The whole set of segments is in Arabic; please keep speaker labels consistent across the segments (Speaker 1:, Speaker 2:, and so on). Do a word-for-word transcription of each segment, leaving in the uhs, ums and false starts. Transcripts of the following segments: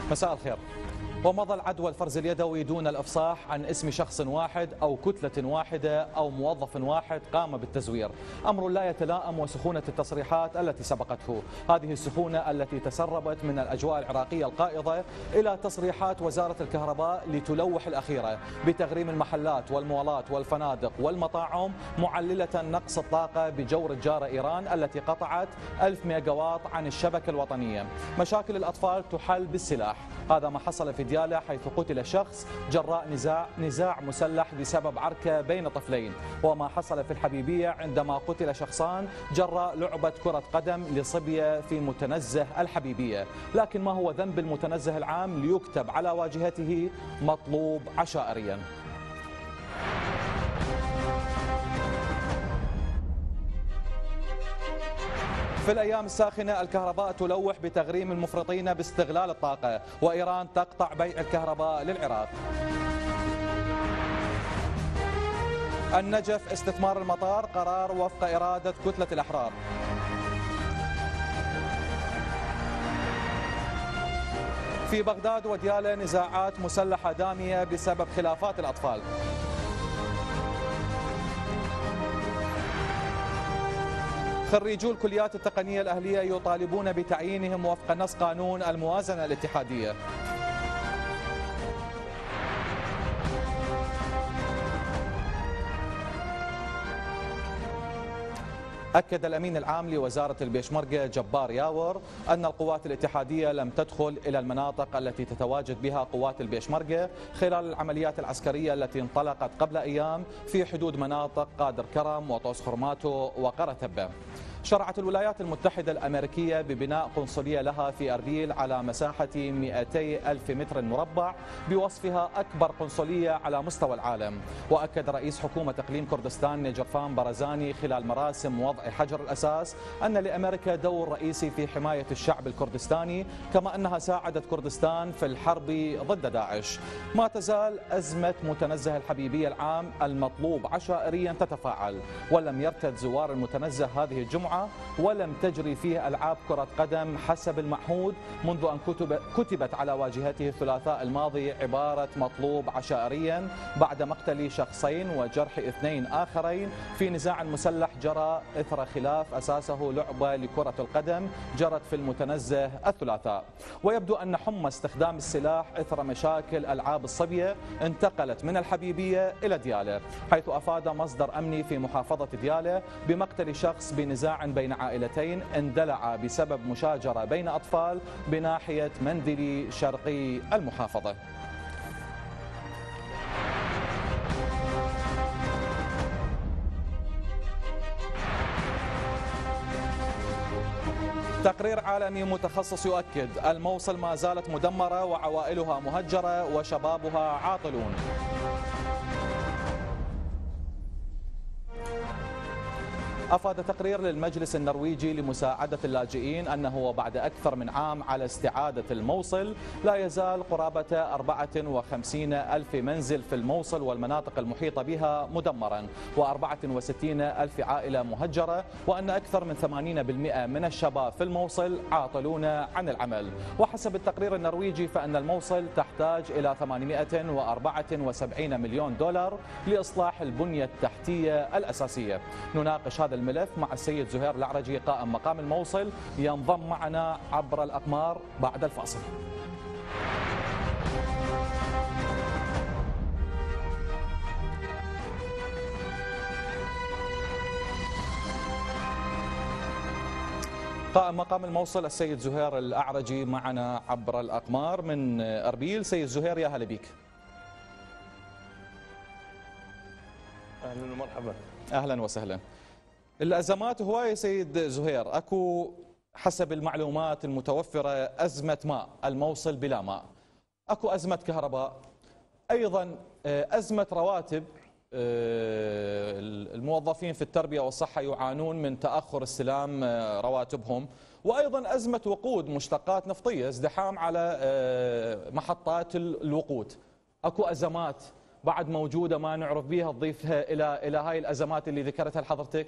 Speaker 1: مساء الخير. ومضى العدوى الفرز اليدوي دون الإفصاح عن اسم شخص واحد أو كتلة واحدة أو موظف واحد قام بالتزوير، أمر لا يتلائم وسخونة التصريحات التي سبقته. هذه السخونة التي تسربت من الأجواء العراقية القائضة إلى تصريحات وزارة الكهرباء لتلوح الأخيرة بتغريم المحلات والمولات والفنادق والمطاعم، معللة نقص الطاقة بجور الجارة إيران التي قطعت ألف ميجاوات عن الشبكة الوطنية. مشاكل الأطفال تحل بالسلاح، هذا ما حصل في ديالى حيث قتل شخص جراء نزاع نزاع مسلح بسبب عركة بين طفلين، وما حصل في الحبيبية عندما قتل شخصان جراء لعبة كرة قدم لصبية في متنزه الحبيبية. لكن ما هو ذنب المتنزه العام ليكتب على واجهته مطلوب عشائريا؟ في الأيام الساخنة الكهرباء تلوح بتغريم المفرطين باستغلال الطاقة، وإيران تقطع بيع الكهرباء للعراق. النجف استثمار المطار قرار وفق إرادة كتلة الأحرار. في بغداد وديالى نزاعات مسلحة دامية بسبب خلافات الأطفال. خريجو الكليات التقنية الأهلية يطالبون بتعيينهم وفق نص قانون الموازنة الاتحادية. أكد الأمين العام لوزارة البيشمركة جبار ياور أن القوات الاتحادية لم تدخل إلى المناطق التي تتواجد بها قوات البيشمركة خلال العمليات العسكرية التي انطلقت قبل أيام في حدود مناطق قادر كرم وطوس خرماتو وقرثبة. شرعت الولايات المتحدة الأمريكية ببناء قنصلية لها في أربيل على مساحة مئتي ألف متر مربع بوصفها أكبر قنصلية على مستوى العالم. وأكد رئيس حكومة إقليم كردستان نجرفان برزاني خلال مراسم وضع حجر الأساس أن لأمريكا دور رئيسي في حماية الشعب الكردستاني، كما أنها ساعدت كردستان في الحرب ضد داعش. ما تزال أزمة متنزه الحبيبية العام المطلوب عشائريا تتفاعل، ولم يرتد زوار المتنزه هذه الجمعة ولم تجري فيه ألعاب كرة قدم حسب المعهود منذ أن كتب كتبت على واجهته الثلاثاء الماضي عبارة مطلوب عشائريا بعد مقتل شخصين وجرح اثنين آخرين في نزاع مسلح جرى إثر خلاف أساسه لعبة لكرة القدم جرت في المتنزه الثلاثاء. ويبدو أن حمى استخدام السلاح إثر مشاكل ألعاب الصبية انتقلت من الحبيبية إلى ديالى، حيث أفاد مصدر أمني في محافظة ديالى بمقتل شخص بنزاع بين عائلتين اندلع بسبب مشاجرة بين أطفال بناحية مندلي شرقي المحافظة. تقرير عالمي متخصص يؤكد الموصل ما زالت مدمرة وعوائلها مهجرة وشبابها عاطلون. أفاد تقرير للمجلس النرويجي لمساعدة اللاجئين أنه وبعد أكثر من عام على استعادة الموصل لا يزال قرابة أربعة وخمسين ألف منزل في الموصل والمناطق المحيطة بها مدمرا وأربعة وستين ألف عائلة مهجرة، وأن أكثر من ثمانين بالمئة من الشباب في الموصل عاطلون عن العمل. وحسب التقرير النرويجي فإن الموصل تحتاج إلى ثمانمئة وأربعة وسبعين مليون دولار لإصلاح البنية التحتية الأساسية. نناقش هذا الملف مع السيد زهير الأعرجي قائم مقام الموصل، ينضم معنا عبر الأقمار بعد الفاصل. قائم مقام الموصل السيد زهير الأعرجي معنا عبر الأقمار من أربيل. سيد زهير يا هلا بك.
Speaker 2: أهلا ومرحبا.
Speaker 1: أهلا وسهلا. الأزمات هواية سيد زهير، أكو حسب المعلومات المتوفرة أزمة ماء، الموصل بلا ماء، أكو أزمة كهرباء، أيضا أزمة رواتب، الموظفين في التربية والصحة يعانون من تأخر استلام رواتبهم، وأيضا أزمة وقود مشتقات نفطية، ازدحام على محطات الوقود. أكو أزمات بعد موجودة ما نعرف بها تضيفها إلى إلى هاي الأزمات اللي ذكرتها لحضرتك؟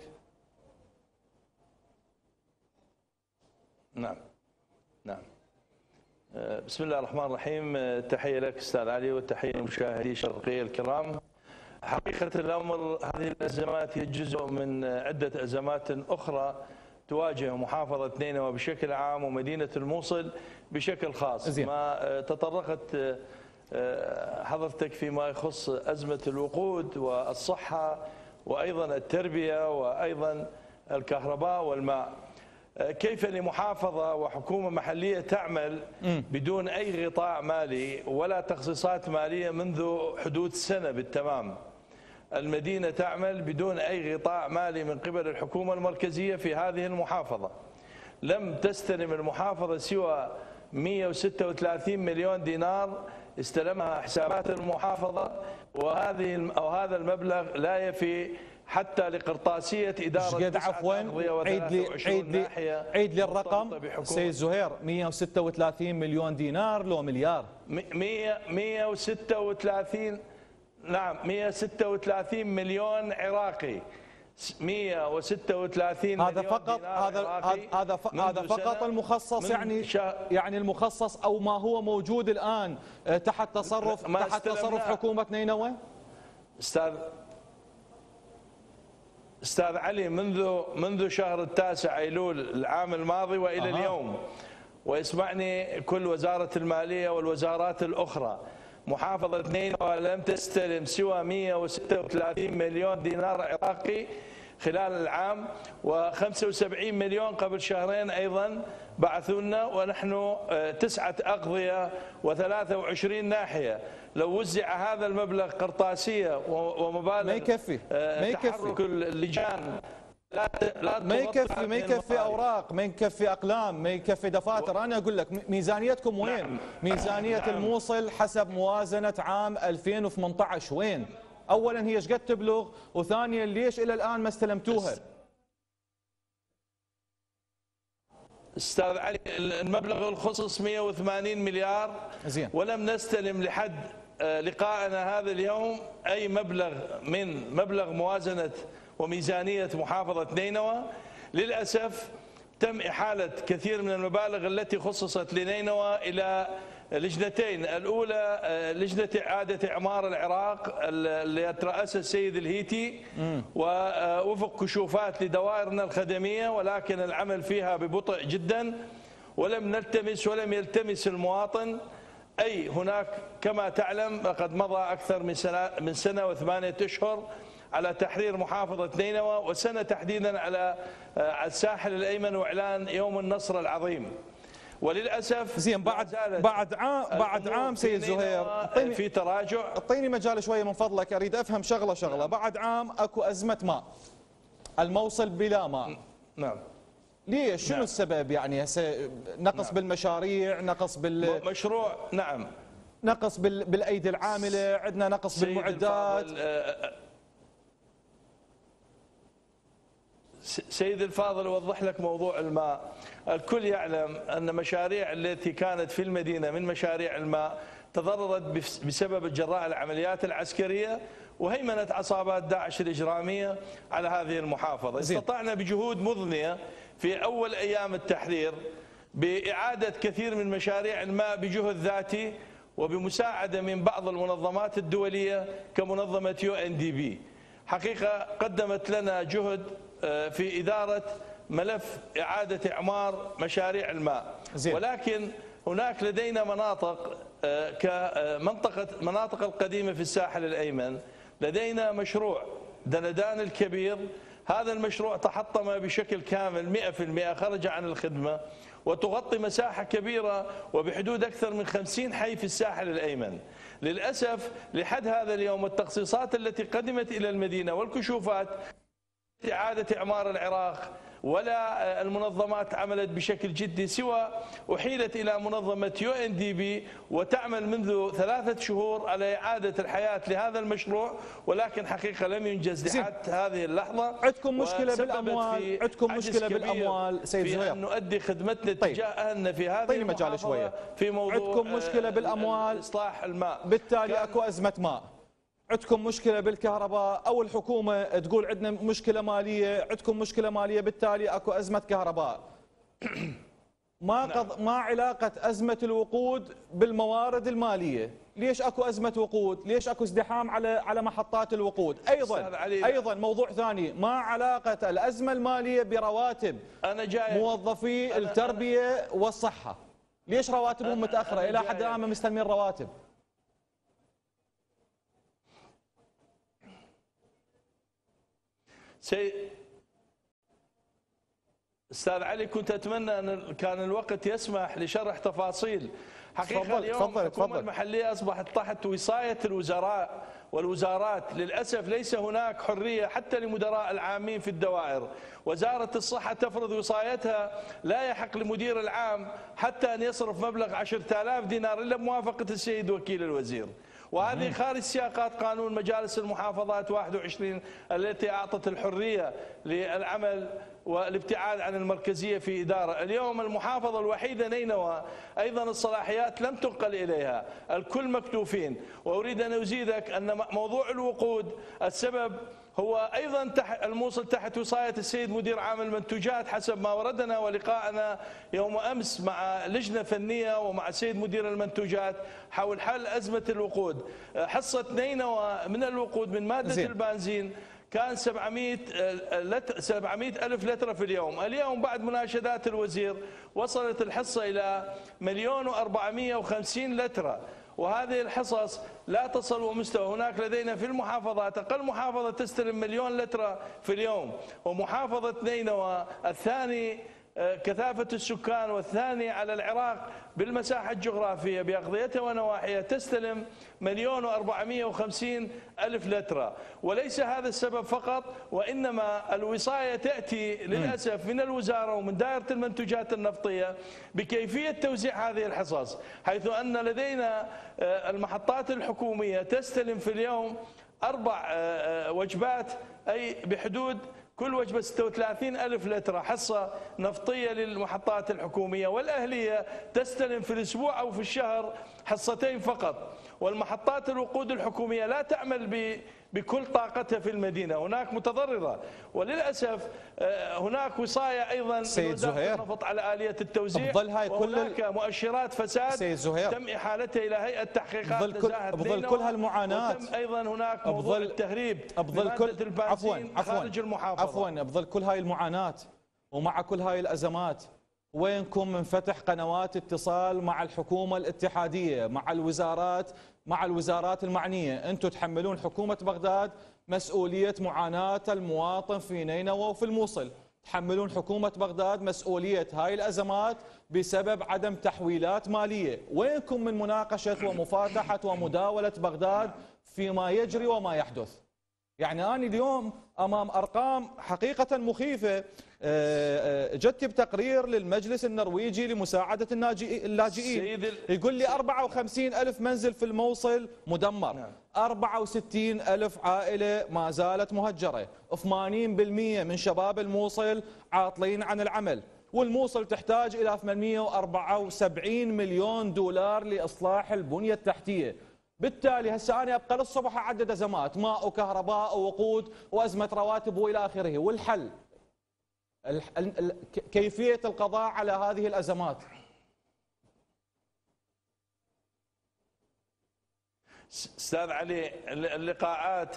Speaker 2: نعم نعم بسم الله الرحمن الرحيم. تحية لك أستاذ علي والتحية لمشاهدي الشرقية الكرام. حقيقة الأمر هذه الأزمات هي جزء من عدة أزمات أخرى تواجه محافظة نينوى بشكل عام ومدينة الموصل بشكل خاص. زين. ما تطرقت حضرتك فيما يخص أزمة الوقود والصحة وأيضا التربية وأيضا الكهرباء والماء. كيف لمحافظة وحكومة محلية تعمل بدون أي غطاء مالي ولا تخصيصات مالية منذ حدود سنة بالتمام؟ المدينة تعمل بدون أي غطاء مالي من قبل الحكومة المركزية في هذه المحافظة. لم تستلم المحافظة سوى مئة وستة وثلاثين مليون دينار استلمها حسابات المحافظة، وهذه أو هذا المبلغ لا يفي حتى لقرطاسية إدارة
Speaker 1: قد عفوا عيد لي عيد لي عيد لي الرقم سيد زهير. مئة وستة وثلاثين مليون دينار لو مليار؟
Speaker 2: مئة وستة وثلاثين نعم مئة وستة وثلاثين مليون عراقي. مئة وستة وثلاثين
Speaker 1: هذا فقط هذا هذا هذا فقط المخصص، يعني يعني المخصص او ما هو موجود الان تحت تصرف تحت تصرف حكومة نينوى.
Speaker 2: استاذ استاذ علي، منذ منذ شهر التاسع ايلول العام الماضي والى أه. اليوم، ويسمعني كل وزارة المالية والوزارات الأخرى، محافظة نينوى لم تستلم سوى مئة وستة وثلاثين مليون دينار عراقي خلال العام، وخمسة وسبعين مليون قبل شهرين أيضا بعثوا لنا، ونحن تسعة أقضية وثلاثة وعشرين ناحية. لو وزع هذا المبلغ قرطاسية ومبالغ
Speaker 1: ما يكفي ما
Speaker 2: يكفي اللجان، لا لا
Speaker 1: ما يكفي ما يكفي اوراق، ما يكفي اقلام، ما يكفي دفاتر. انا اقول لك ميزانيتكم وين؟ نعم. ميزانيه نعم. الموصل حسب موازنه عام ألفين وثمانية عشر وين؟ اولا هي ايش قد تبلغ؟ وثانيا ليش الى الان ما استلمتوها؟
Speaker 2: استاذ علي، المبلغ الخصص مئة وثمانين مليار زين، ولم نستلم لحد لقائنا هذا اليوم اي مبلغ من مبلغ موازنه وميزانية محافظة نينوى. للأسف تم إحالة كثير من المبالغ التي خصصت لنينوى إلى لجنتين. الأولى لجنة إعادة إعمار العراق اللي يترأسها السيد الهيتي، ووفق كشوفات لدوائرنا الخدمية، ولكن العمل فيها ببطء جدا، ولم نلتمس ولم يلتمس المواطن أي هناك كما تعلم قد مضى أكثر من سنة من سنة وثمانية أشهر على تحرير محافظة نينوى، وسنة تحديدا على الساحل الأيمن وإعلان يوم النصر العظيم. وللأسف
Speaker 1: زين بعد بعد عام بعد عام سيد زهير
Speaker 2: في تراجع.
Speaker 1: اعطيني مجال شوية من فضلك، أريد أفهم شغلة شغلة. بعد عام أكو أزمة ماء، الموصل بلا ماء.
Speaker 2: نعم.
Speaker 1: ليش؟ شنو نعم. السبب؟ يعني هسه نقص نعم. بالمشاريع، نقص بال
Speaker 2: مشروع نعم
Speaker 1: نقص بال... بالأيدي العاملة، عندنا نقص بالمعدات.
Speaker 2: سيد الفاضل، أوضح لك موضوع الماء. الكل يعلم أن مشاريع التي كانت في المدينة من مشاريع الماء تضررت بسبب جراء العمليات العسكرية وهيمنة عصابات داعش الإجرامية على هذه المحافظة. استطعنا بجهود مضنية في أول أيام التحرير بإعادة كثير من مشاريع الماء بجهد ذاتي وبمساعدة من بعض المنظمات الدولية كمنظمة يو إن دي بي. حقيقة قدمت لنا جهد في إدارة ملف إعادة إعمار مشاريع الماء. زين. ولكن هناك لدينا مناطق كمنطقة مناطق القديمة في الساحل الأيمن، لدينا مشروع دندان الكبير. هذا المشروع تحطم بشكل كامل مئة بالمئة، خرج عن الخدمة، وتغطي مساحة كبيرة وبحدود أكثر من خمسين حي في الساحل الأيمن. للأسف لحد هذا اليوم التخصيصات التي قدمت إلى المدينة والكشوفات إعادة إعمار العراق ولا المنظمات عملت بشكل جدي، سوى أحيلت إلى منظمة يو إن دي بي وتعمل منذ ثلاثة شهور على إعادة الحياة لهذا المشروع، ولكن حقيقة لم ينجز لحد هذه اللحظة.
Speaker 1: عندكم مشكلة بالأموال، عندكم مشكلة بالأموال سيد زهير،
Speaker 2: في أن نؤدي خدمتنا تجاه أهلنا في هذه
Speaker 1: طيب المجال شوية.
Speaker 2: في موضوع
Speaker 1: عندكم مشكلة بالأموال،
Speaker 2: إصلاح الماء،
Speaker 1: بالتالي أكو أزمة ماء. عندكم مشكلة بالكهرباء، أو الحكومة تقول عندنا مشكلة مالية، عندكم مشكلة مالية، بالتالي أكو أزمة كهرباء. ما قض... ما علاقة أزمة الوقود بالموارد المالية؟ ليش اكو أزمة وقود؟ ليش اكو ازدحام على على محطات الوقود؟ ايضا ايضا موضوع ثاني، ما علاقة الأزمة المالية برواتب
Speaker 2: أنا جاي
Speaker 1: موظفي أنا التربية أنا والصحة؟ ليش رواتبهم متأخرة؟ إلى حد الآن ما مستلمين رواتب.
Speaker 2: سي استاذ علي، كنت اتمنى ان كان الوقت يسمح لشرح تفاصيل. حقيقه
Speaker 1: تفضل
Speaker 2: اليوم
Speaker 1: تفضل
Speaker 2: الحكومه
Speaker 1: تفضل.
Speaker 2: المحليه اصبحت تحت وصايه الوزراء والوزارات. للاسف ليس هناك حريه حتى لمدراء العامين في الدوائر. وزاره الصحه تفرض وصايتها، لا يحق لمدير العام حتى ان يصرف مبلغ عشرة آلاف دينار الا بموافقه السيد وكيل الوزير. وهذه خارج سياقات قانون مجالس المحافظات واحد وعشرين التي أعطت الحرية للعمل والابتعاد عن المركزية في إدارة. اليوم المحافظة الوحيدة نينوى أيضا الصلاحيات لم تنقل إليها، الكل مكتوفين. وأريد أن أزيدك أن موضوع الوقود السبب هو أيضا تحت الموصل تحت وصاية السيد مدير عام المنتوجات حسب ما وردنا ولقائنا يوم أمس مع لجنة فنية ومع السيد مدير المنتوجات حول حل أزمة الوقود. حصة نينوى من الوقود من مادة زين. البنزين كان سبعمئة لتر سبعمئة ألف لتر في اليوم. اليوم بعد مناشدات الوزير وصلت الحصة إلى مليون وأربعمئة وخمسين لتر، وهذه الحصص لا تصل ومستوى. هناك لدينا في المحافظات أقل محافظة تستلم مليون لتر في اليوم، ومحافظة نينوى الثاني كثافة السكان والثاني على العراق بالمساحة الجغرافية بأغذيتها ونواحيها تستلم مليون وأربعمئة وخمسين ألف لتر. وليس هذا السبب فقط، وإنما الوصاية تأتي للأسف من الوزارة ومن دائرة المنتوجات النفطية بكيفية توزيع هذه الحصص، حيث أن لدينا المحطات الحكومية تستلم في اليوم أربع وجبات، أي بحدود كل وجبة ستة وثلاثين ألف لتر حصة نفطية للمحطات الحكومية، والأهلية تستلم في الأسبوع أو في الشهر حصتين فقط. والمحطات الوقود الحكومية لا تعمل بكل طاقتها في المدينة، هناك متضررة. وللأسف هناك وصاية أيضا
Speaker 1: سيد زهير
Speaker 2: النفط على آلية التوزيع،
Speaker 1: وهناك
Speaker 2: مؤشرات فساد تم إحالتها إلى هيئة تحقيقات نزاهة
Speaker 1: بظل كل هالمعاناة،
Speaker 2: وتم أيضا هناك موضوع التهريب بمادة البنزين خارج المحافظة.
Speaker 1: عفوا بظل كل هاي المعاناة ومع كل هاي الأزمات، وينكم من فتح قنوات اتصال مع الحكومة الاتحادية، مع الوزارات مع الوزارات المعنية؟ أنتم تحملون حكومة بغداد مسؤولية معاناة المواطن في نينوى وفي الموصل، تحملون حكومة بغداد مسؤولية هاي الأزمات بسبب عدم تحويلات مالية. وينكم من مناقشة ومفاتحة ومداولة بغداد فيما يجري وما يحدث؟ يعني أنا اليوم أمام أرقام حقيقة مخيفة. جدت بتقرير للمجلس النرويجي لمساعدة اللاجئين يقول لي أربعة وخمسين ألف منزل في الموصل مدمر، أربعة وستين ألف عائلة ما زالت مهجرة، ثمانين بالمئة من شباب الموصل عاطلين عن العمل، والموصل تحتاج إلى ثمانمئة وأربعة وسبعين مليون دولار لإصلاح البنية التحتية. بالتالي هسه انا ابقى للصبح اعدد ازمات، ماء وكهرباء ووقود وازمه رواتب والى اخره، والحل كيفيه القضاء على هذه الازمات.
Speaker 2: استاذ علي، اللقاءات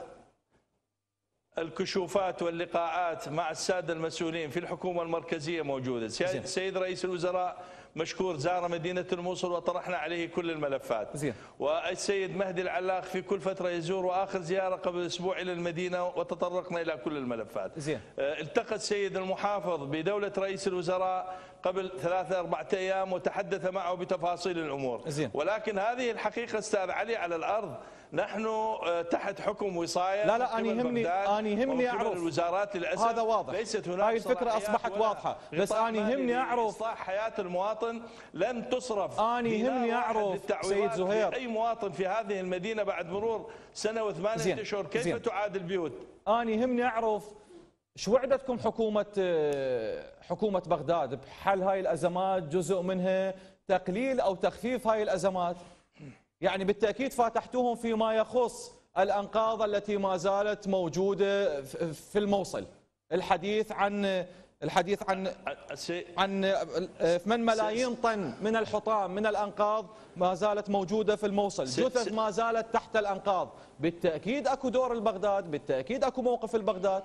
Speaker 2: الكشوفات واللقاءات مع الساده المسؤولين في الحكومه المركزيه موجوده. السيد رئيس الوزراء مشكور زار مدينة الموصل وطرحنا عليه كل الملفات. زين. والسيد مهدي العلاق في كل فترة يزور، وآخر زيارة قبل أسبوع إلى المدينة وتطرقنا إلى كل الملفات.
Speaker 1: زين.
Speaker 2: التقى السيد المحافظ بدولة رئيس الوزراء قبل ثلاثة أربعة أيام وتحدث معه بتفاصيل الأمور.
Speaker 1: زين.
Speaker 2: ولكن هذه الحقيقة أستاذ علي على الأرض نحن تحت حكم وصاية.
Speaker 1: لا لا أنا يهمني أنا يهمني أعرف
Speaker 2: الوزارات للأسف
Speaker 1: هذا واضح،
Speaker 2: ليست هناك
Speaker 1: هاي الفكرة أصبحت واضحة، بس أنا يهمني أعرف
Speaker 2: إصلاح حياة المواطن. لن تصرف
Speaker 1: أنا يهمني أعرف سيد زهير
Speaker 2: أي مواطن في هذه المدينة بعد مرور سنة وثمانية أشهر كيف زين. تعاد البيوت؟
Speaker 1: أنا يهمني أعرف شو وعدتكم حكومة حكومة بغداد بحل هاي الأزمات، جزء منها تقليل أو تخفيف هاي الأزمات؟ يعني بالتأكيد فاتحتوهم فيما يخص الأنقاض التي ما زالت موجودة في الموصل، الحديث عن الحديث عن عن ثمانية ملايين طن من الحطام من الأنقاض ما زالت موجودة في الموصل، جثث ما زالت تحت الأنقاض. بالتأكيد أكو دور البغداد، بالتأكيد أكو موقف البغداد.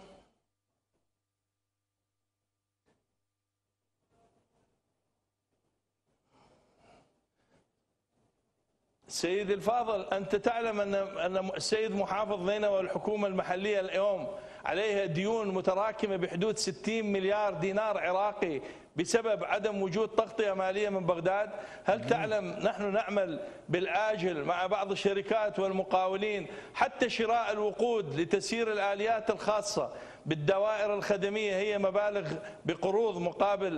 Speaker 2: سيدي الفاضل، أنت تعلم أن أن السيد محافظ نينوى والحكومة المحلية اليوم عليها ديون متراكمة بحدود ستين مليار دينار عراقي بسبب عدم وجود تغطية مالية من بغداد. هل تعلم نحن نعمل بالآجل مع بعض الشركات والمقاولين حتى شراء الوقود لتسيير الآليات الخاصة بالدوائر الخدمية، هي مبالغ بقروض مقابل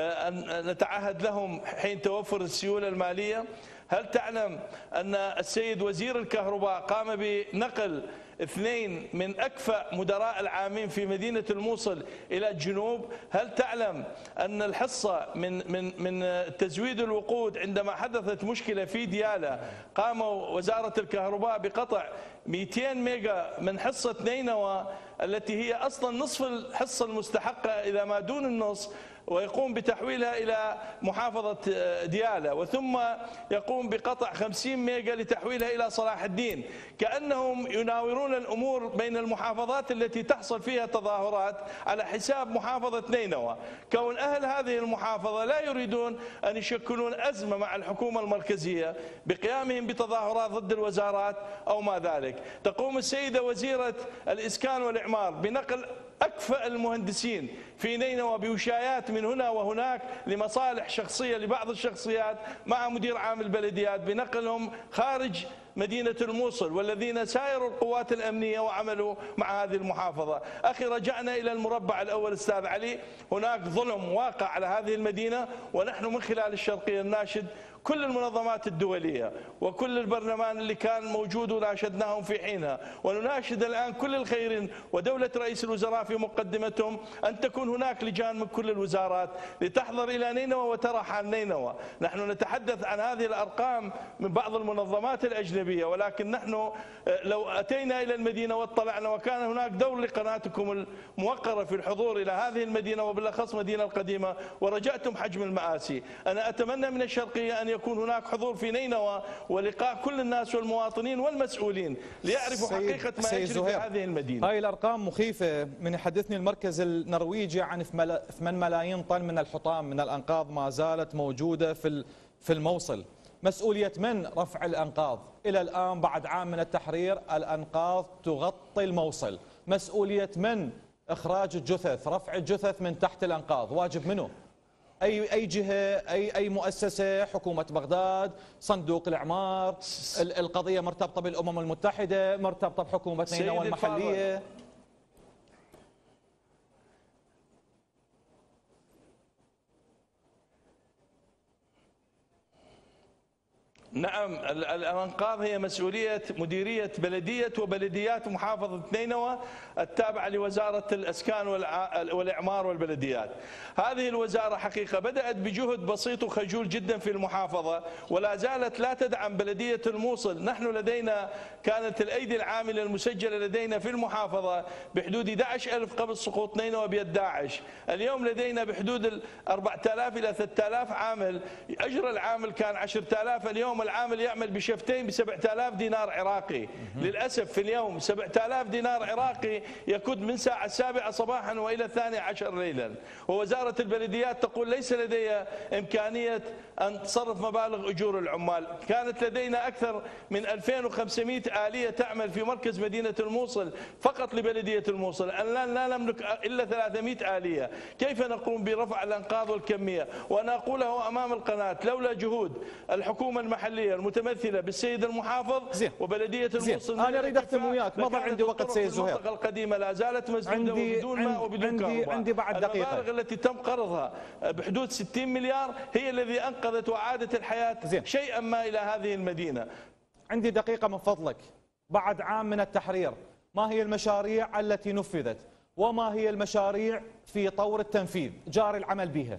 Speaker 2: أن نتعهد لهم حين توفر السيولة المالية. هل تعلم أن السيد وزير الكهرباء قام بنقل اثنين من أكفأ مدراء العامين في مدينة الموصل إلى الجنوب؟ هل تعلم أن الحصة من من من تزويد الوقود عندما حدثت مشكلة في ديالى قام وزارة الكهرباء بقطع مئتين ميجا من حصة نينوى التي هي أصلا نصف الحصة المستحقة إذا ما دون النص، ويقوم بتحويلها إلى محافظة ديالى، وثم يقوم بقطع خمسين ميجا لتحويلها إلى صلاح الدين، كأنهم يناورون الأمور بين المحافظات التي تحصل فيها تظاهرات على حساب محافظة نينوى. كون أهل هذه المحافظة لا يريدون أن يشكلون أزمة مع الحكومة المركزية بقيامهم بتظاهرات ضد الوزارات أو ما ذلك. تقوم السيدة وزيرة الإسكان والإعمار بنقل أكفأ المهندسين في نينوى بوشايات من هنا وهناك لمصالح شخصية لبعض الشخصيات مع مدير عام البلديات، بنقلهم خارج مدينة الموصل، والذين سايروا القوات الأمنية وعملوا مع هذه المحافظة. أخي، رجعنا إلى المربع الأول أستاذ علي، هناك ظلم واقع على هذه المدينة، ونحن من خلال الشرقية نناشد كل المنظمات الدولية وكل البرلمان اللي كان موجود وناشدناهم في حينها، ونناشد الآن كل الخيرين ودولة رئيس الوزراء في مقدمتهم أن تكون هناك لجان من كل الوزارات لتحضر إلى نينوى وترى حال نينوى. نحن نتحدث عن هذه الأرقام من بعض المنظمات الأجنبية، ولكن نحن لو أتينا إلى المدينة واطلعنا وكان هناك دور لقناتكم الموقرة في الحضور إلى هذه المدينة وبالأخص مدينة القديمة ورجعتم حجم المآسي، أنا أتمنى من الشرقية أن يكون هناك حضور في نينوى ولقاء كل الناس والمواطنين والمسؤولين ليعرفوا حقيقة ما يجري في هذه المدينة.
Speaker 1: هاي الأرقام مخيفة. من يحدثني المركز النرويجي عن ثمانية ملايين طن من الحطام من الأنقاض ما زالت موجودة في في الموصل. مسؤولية من رفع الأنقاض؟ إلى الآن بعد عام من التحرير الأنقاض تغطي الموصل. مسؤولية من إخراج الجثث، رفع الجثث من تحت الأنقاض؟ واجب منه؟ أي أي جهة، أي أي مؤسسة، حكومة بغداد، صندوق الإعمار، القضية مرتبطة بالأمم المتحدة، مرتبطة بحكومة نينوى المحلية.
Speaker 2: نعم، الأنقاض هي مسؤولية مديرية بلدية وبلديات محافظة نينوى التابعة لوزارة الإسكان والإعمار والبلديات. هذه الوزارة حقيقة بدأت بجهد بسيط وخجول جدا في المحافظة، ولا زالت لا تدعم بلدية الموصل. نحن لدينا كانت الأيدي العاملة المسجلة لدينا في المحافظة بحدود أحد عشر ألف قبل سقوط نينوى بيد داعش. اليوم لدينا بحدود أربعة آلاف إلى ثلاثة آلاف عامل، أجر العامل كان عشرة آلاف، اليوم العامل يعمل بشفتين ب سبعة آلاف دينار عراقي. للأسف في اليوم سبعة آلاف دينار عراقي يكد من ساعة السابعة صباحا وإلى الثانية عشر ليلا، ووزارة البلديات تقول ليس لديها إمكانية أن تصرف مبالغ أجور العمال. كانت لدينا أكثر من ألفين وخمسمئة آلية تعمل في مركز مدينة الموصل فقط لبلدية الموصل، الآن لا نملك إلا ثلاثمئة آلية. كيف نقوم برفع الأنقاض والكمية؟ وأنا أقوله أمام القناة، لولا جهود الحكومة المحلية المتمثلة بالسيد المحافظ زين. وبلدية الموصل،
Speaker 1: أنا أريد أختم وياك، ما ضل عندي وقت سيد زهير.
Speaker 2: المنطقة القديمة لا زالت مسدودة وبدون ماء وبدون كهرباء.
Speaker 1: عندي بعد دقيقة.
Speaker 2: المبالغ التي تم قرضها بحدود ستين مليار هي الذي أنقذت وعادت الحياة زين. شيئا ما إلى هذه المدينة.
Speaker 1: عندي دقيقة من فضلك. بعد عام من التحرير، ما هي المشاريع التي نفذت وما هي المشاريع في طور التنفيذ جاري العمل بها؟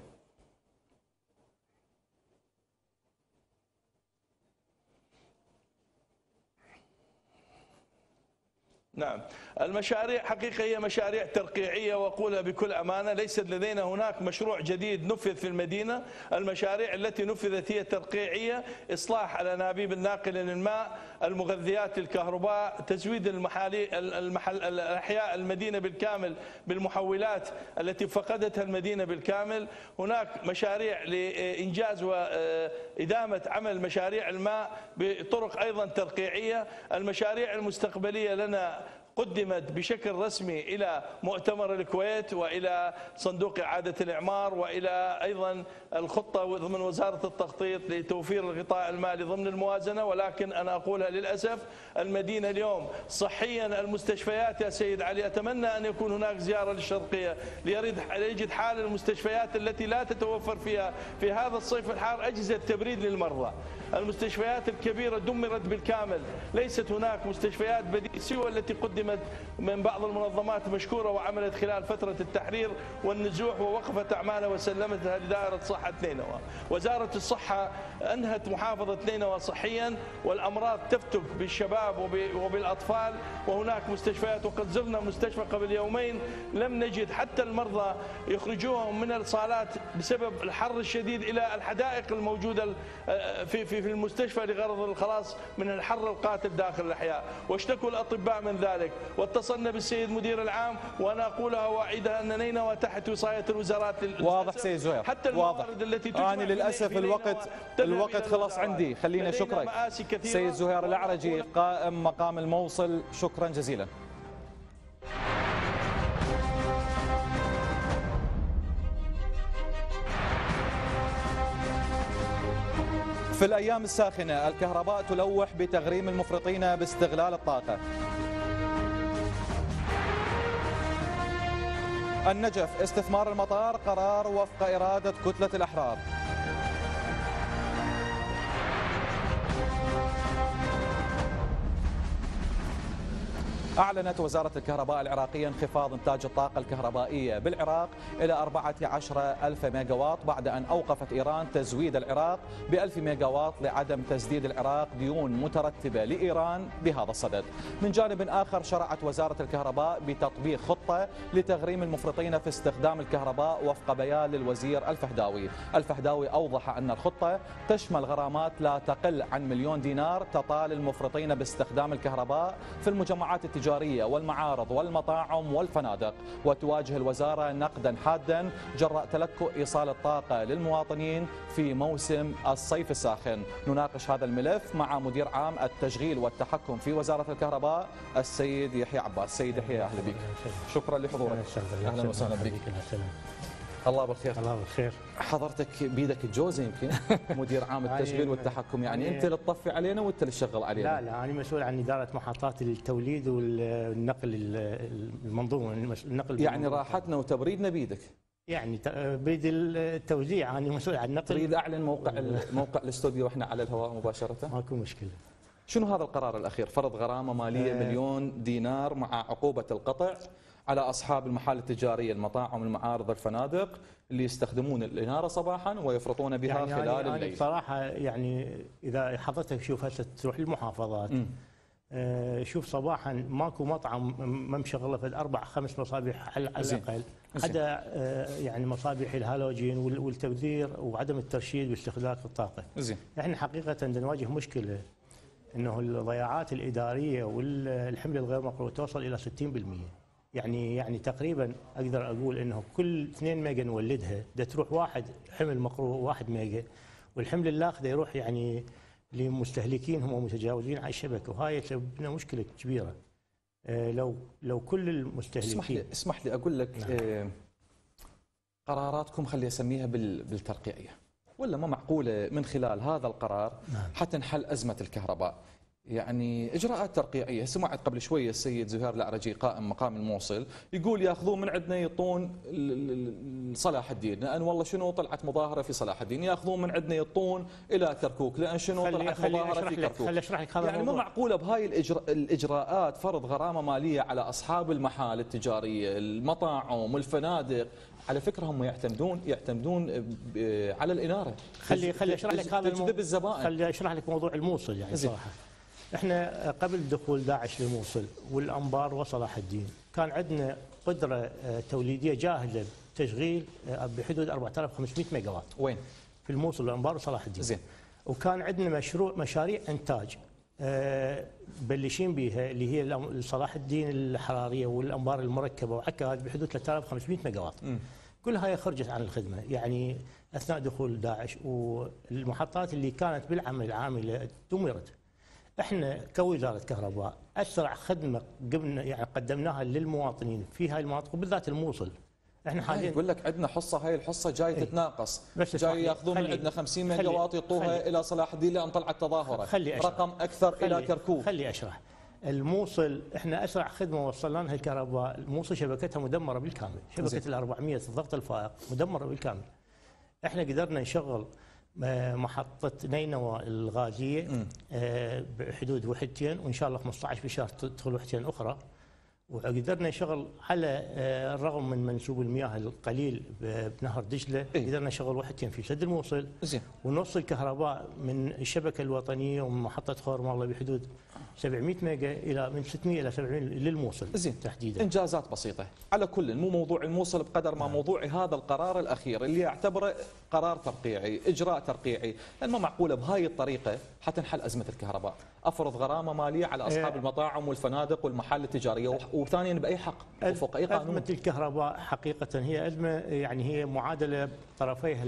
Speaker 2: نعم، المشاريع حقيقة هي مشاريع ترقيعية، وأقولها بكل أمانة ليست لدينا هناك مشروع جديد نفذ في المدينة. المشاريع التي نفذت هي ترقيعية، إصلاح الأنابيب الناقلة للماء، المغذيات للكهرباء، تزويد المحالي المحل الأحياء المدينة بالكامل بالمحولات التي فقدتها المدينة بالكامل. هناك مشاريع لإنجاز وإدامة عمل مشاريع الماء بطرق أيضا ترقيعية. المشاريع المستقبلية لنا قدمت بشكل رسمي إلى مؤتمر الكويت وإلى صندوق إعادة الإعمار وإلى أيضا الخطة ضمن وزارة التخطيط لتوفير الغطاء المالي ضمن الموازنة. ولكن أنا أقولها للأسف المدينة اليوم صحيا، المستشفيات يا سيد علي، أتمنى أن يكون هناك زيارة للشرقية ليجد حال المستشفيات التي لا تتوفر فيها في هذا الصيف الحار أجهزة تبريد للمرضى. المستشفيات الكبيرة دمرت بالكامل، ليست هناك مستشفيات بديلة سوى التي قدمت من بعض المنظمات مشكورة وعملت خلال فترة التحرير والنزوح ووقفت أعمالها وسلمتها لدائرة صحة نينوى. وزارة الصحة أنهت محافظة نينوى صحيا، والأمراض تفتك بالشباب وبالأطفال، وهناك مستشفيات. وقد زرنا مستشفى قبل يومين لم نجد حتى المرضى يخرجوهم من الصالات بسبب الحر الشديد إلى الحدائق الموجودة في في في المستشفى لغرض الخلاص من الحر القاتل داخل الأحياء. واشتكوا الأطباء من ذلك، واتصلنا بالسيد مدير العام، وأنا أقولها وأعيدها أن نينوى تحت وصاية الوزارات.
Speaker 1: واضح سيد زهير،
Speaker 2: حتى الموارد التي
Speaker 1: أنا يعني للأسف الوقت الوقت خلص عندي. خلينا شكرك سيد زهير الأعرجي قائم مقام الموصل، شكرا جزيلا. في الأيام الساخنة الكهرباء تلوح بتغريم المفرطين باستغلال الطاقة. النجف استثمار المطار قرار وفق إرادة كتلة الأحرار. أعلنت وزارة الكهرباء العراقية انخفاض إنتاج الطاقة الكهربائية بالعراق إلى أربعة عشر ألف ميجاوات بعد أن أوقفت إيران تزويد العراق بألف ميجاوات لعدم تسديد العراق ديون مترتبة لإيران بهذا الصدد. من جانب آخر شرعت وزارة الكهرباء بتطبيق خطة لتغريم المفرطين في استخدام الكهرباء وفق بيان للوزير الفهداوي. الفهداوي أوضح أن الخطة تشمل غرامات لا تقل عن مليون دينار تطال المفرطين باستخدام الكهرباء في المجمعات التجارية والمعارض والمطاعم والفنادق. وتواجه الوزارة نقدا حادا جراء تلكؤ إيصال الطاقة للمواطنين في موسم الصيف الساخن. نناقش هذا الملف مع مدير عام التشغيل والتحكم في وزارة الكهرباء السيد يحيى عباس. سيد يحيى أهلا بك، شكرا لحضورك. أهلا وسهلا بك. الله بالخير.
Speaker 3: الله بالخير.
Speaker 1: حضرتك بيدك الجوزة يمكن مدير عام التشغيل والتحكم، يعني, يعني انت اللي تطفي علينا وانت اللي تشغل علينا.
Speaker 3: لا لا انا مسؤول عن اداره محطات التوليد والنقل المنظومه النقل.
Speaker 1: يعني راحتنا وتبريدنا بيدك.
Speaker 3: يعني بيد التوزيع انا مسؤول عن النقل.
Speaker 1: تريد اعلن موقع موقع الاستوديو واحنا على الهواء مباشره؟
Speaker 3: ماكو مشكله.
Speaker 1: شنو هذا القرار الاخير؟ فرض غرامه ماليه آه مليون دينار مع عقوبه القطع على أصحاب المحال التجارية، المطاعم، المعارض، الفنادق اللي يستخدمون الإنارة صباحا ويفرطون بها يعني خلال
Speaker 3: يعني
Speaker 1: الليل.
Speaker 3: بصراحة يعني إذا حضرتك شوف هسه تروح للمحافظات آه شوف صباحا ماكو مطعم ما مشغله في أربع خمس مصابيح على الأقل، عدا آه يعني مصابيح الهالوجين والتبذير وعدم الترشيد واستهلاك الطاقة.
Speaker 1: زين.
Speaker 3: احنا حقيقة نواجه مشكلة إنه الضياعات الإدارية والحمل الغير مقروء توصل إلى ستين بالمئة. يعني يعني تقريبا اقدر اقول انه كل اثنين ميجا نولدها ده تروح واحد حمل مقروء واحد ميجا، والحمل الاخر يروح يعني لمستهلكين هم متجاوزين على الشبكه، وهاي تسبب لنا مشكله كبيره. آه لو لو كل المستهلكين
Speaker 1: اسمح لي اسمح لي اقول لك نعم. آه قراراتكم خلي اسميها بالترقيعيه، ولا ما معقوله من خلال هذا القرار نعم. حتى نحل ازمه الكهرباء. يعني اجراءات ترقيعيه. سمعت قبل شويه السيد زهير الأعرجي قائم مقام الموصل يقول ياخذون من عندنا يعطون صلاح الدين، لان والله شنو طلعت مظاهره في صلاح الدين، ياخذون من عندنا يعطون الى كركوك لان شنو طلعت مظاهره في كركوك.
Speaker 3: خلي اشرح لك هذا
Speaker 1: يعني ما معقوله بهاي الإجراء الاجراءات فرض غرامه ماليه على اصحاب المحال التجاريه، المطاعم، الفنادق. على فكره هم يعتمدون يعتمدون على الاناره.
Speaker 3: خلي خلي اشرح لك هذا
Speaker 1: تجذب الزبائن.
Speaker 3: خلي اشرح لك موضوع الموصل يعني صراحه. احنا قبل دخول داعش للموصل والانبار وصلاح الدين كان عندنا قدره توليديه جاهزه تشغيل بحدود أربعة آلاف وخمسمئة ميجا وات.
Speaker 1: وين؟
Speaker 3: في الموصل والانبار وصلاح الدين.
Speaker 1: زين.
Speaker 3: وكان عندنا مشروع مشاريع انتاج بلشين بها اللي هي صلاح الدين الحراريه والانبار المركبه وعكاد بحدود ثلاثة آلاف وخمسمئة ميجا وات. م. كل هاي خرجت عن الخدمه، يعني اثناء دخول داعش، والمحطات اللي كانت بالعمل العامله دمرت. احنا كوزاره كهرباء اسرع خدمه قمنا يعني قدمناها للمواطنين في هاي المناطق وبالذات الموصل. احنا حاليا
Speaker 1: يقول لك عندنا حصه، هاي الحصه جاي ايه تتناقص، جاي ياخذون من عندنا خمسين ميجا واط يعطوها الى صلاح الدين لان طلعت تظاهره، رقم اكثر الى كركوك.
Speaker 3: خلي اشرح. الموصل احنا اسرع خدمه وصلنا لها الكهرباء، الموصل شبكتها مدمره بالكامل، شبكه ال أربعمئة الضغط الفائق مدمره بالكامل. احنا قدرنا نشغل محطه نينوى الغازيه بحدود وحدتين، وان شاء الله خمسة عشر بالشهر تدخل وحدتين اخرى، وقدرنا نشغل على الرغم من منسوب المياه القليل بنهر دجله، إيه؟ قدرنا نشغل وحدتين في سد الموصل،
Speaker 1: زين،
Speaker 3: ونوصل كهرباء من الشبكه الوطنيه ومن محطه خورم الله بحدود سبعمئة ميجا الى من ستمئة الى سبعمئة للموصل.
Speaker 1: زين،
Speaker 3: تحديدا
Speaker 1: انجازات بسيطه. على كل مو موضوع الموصل بقدر ما موضوع هذا القرار الاخير اللي اعتبره قرار ترقيعي، اجراء ترقيعي، لان ما معقوله بهاي الطريقه حتنحل ازمه الكهرباء. افرض غرامه ماليه على اصحاب إيه؟ المطاعم والفنادق والمحال التجاريه، وثانيا باي حق وفق اي قانون.
Speaker 3: ازمه الكهرباء حقيقه هي ازمه يعني هي معادله طرفيها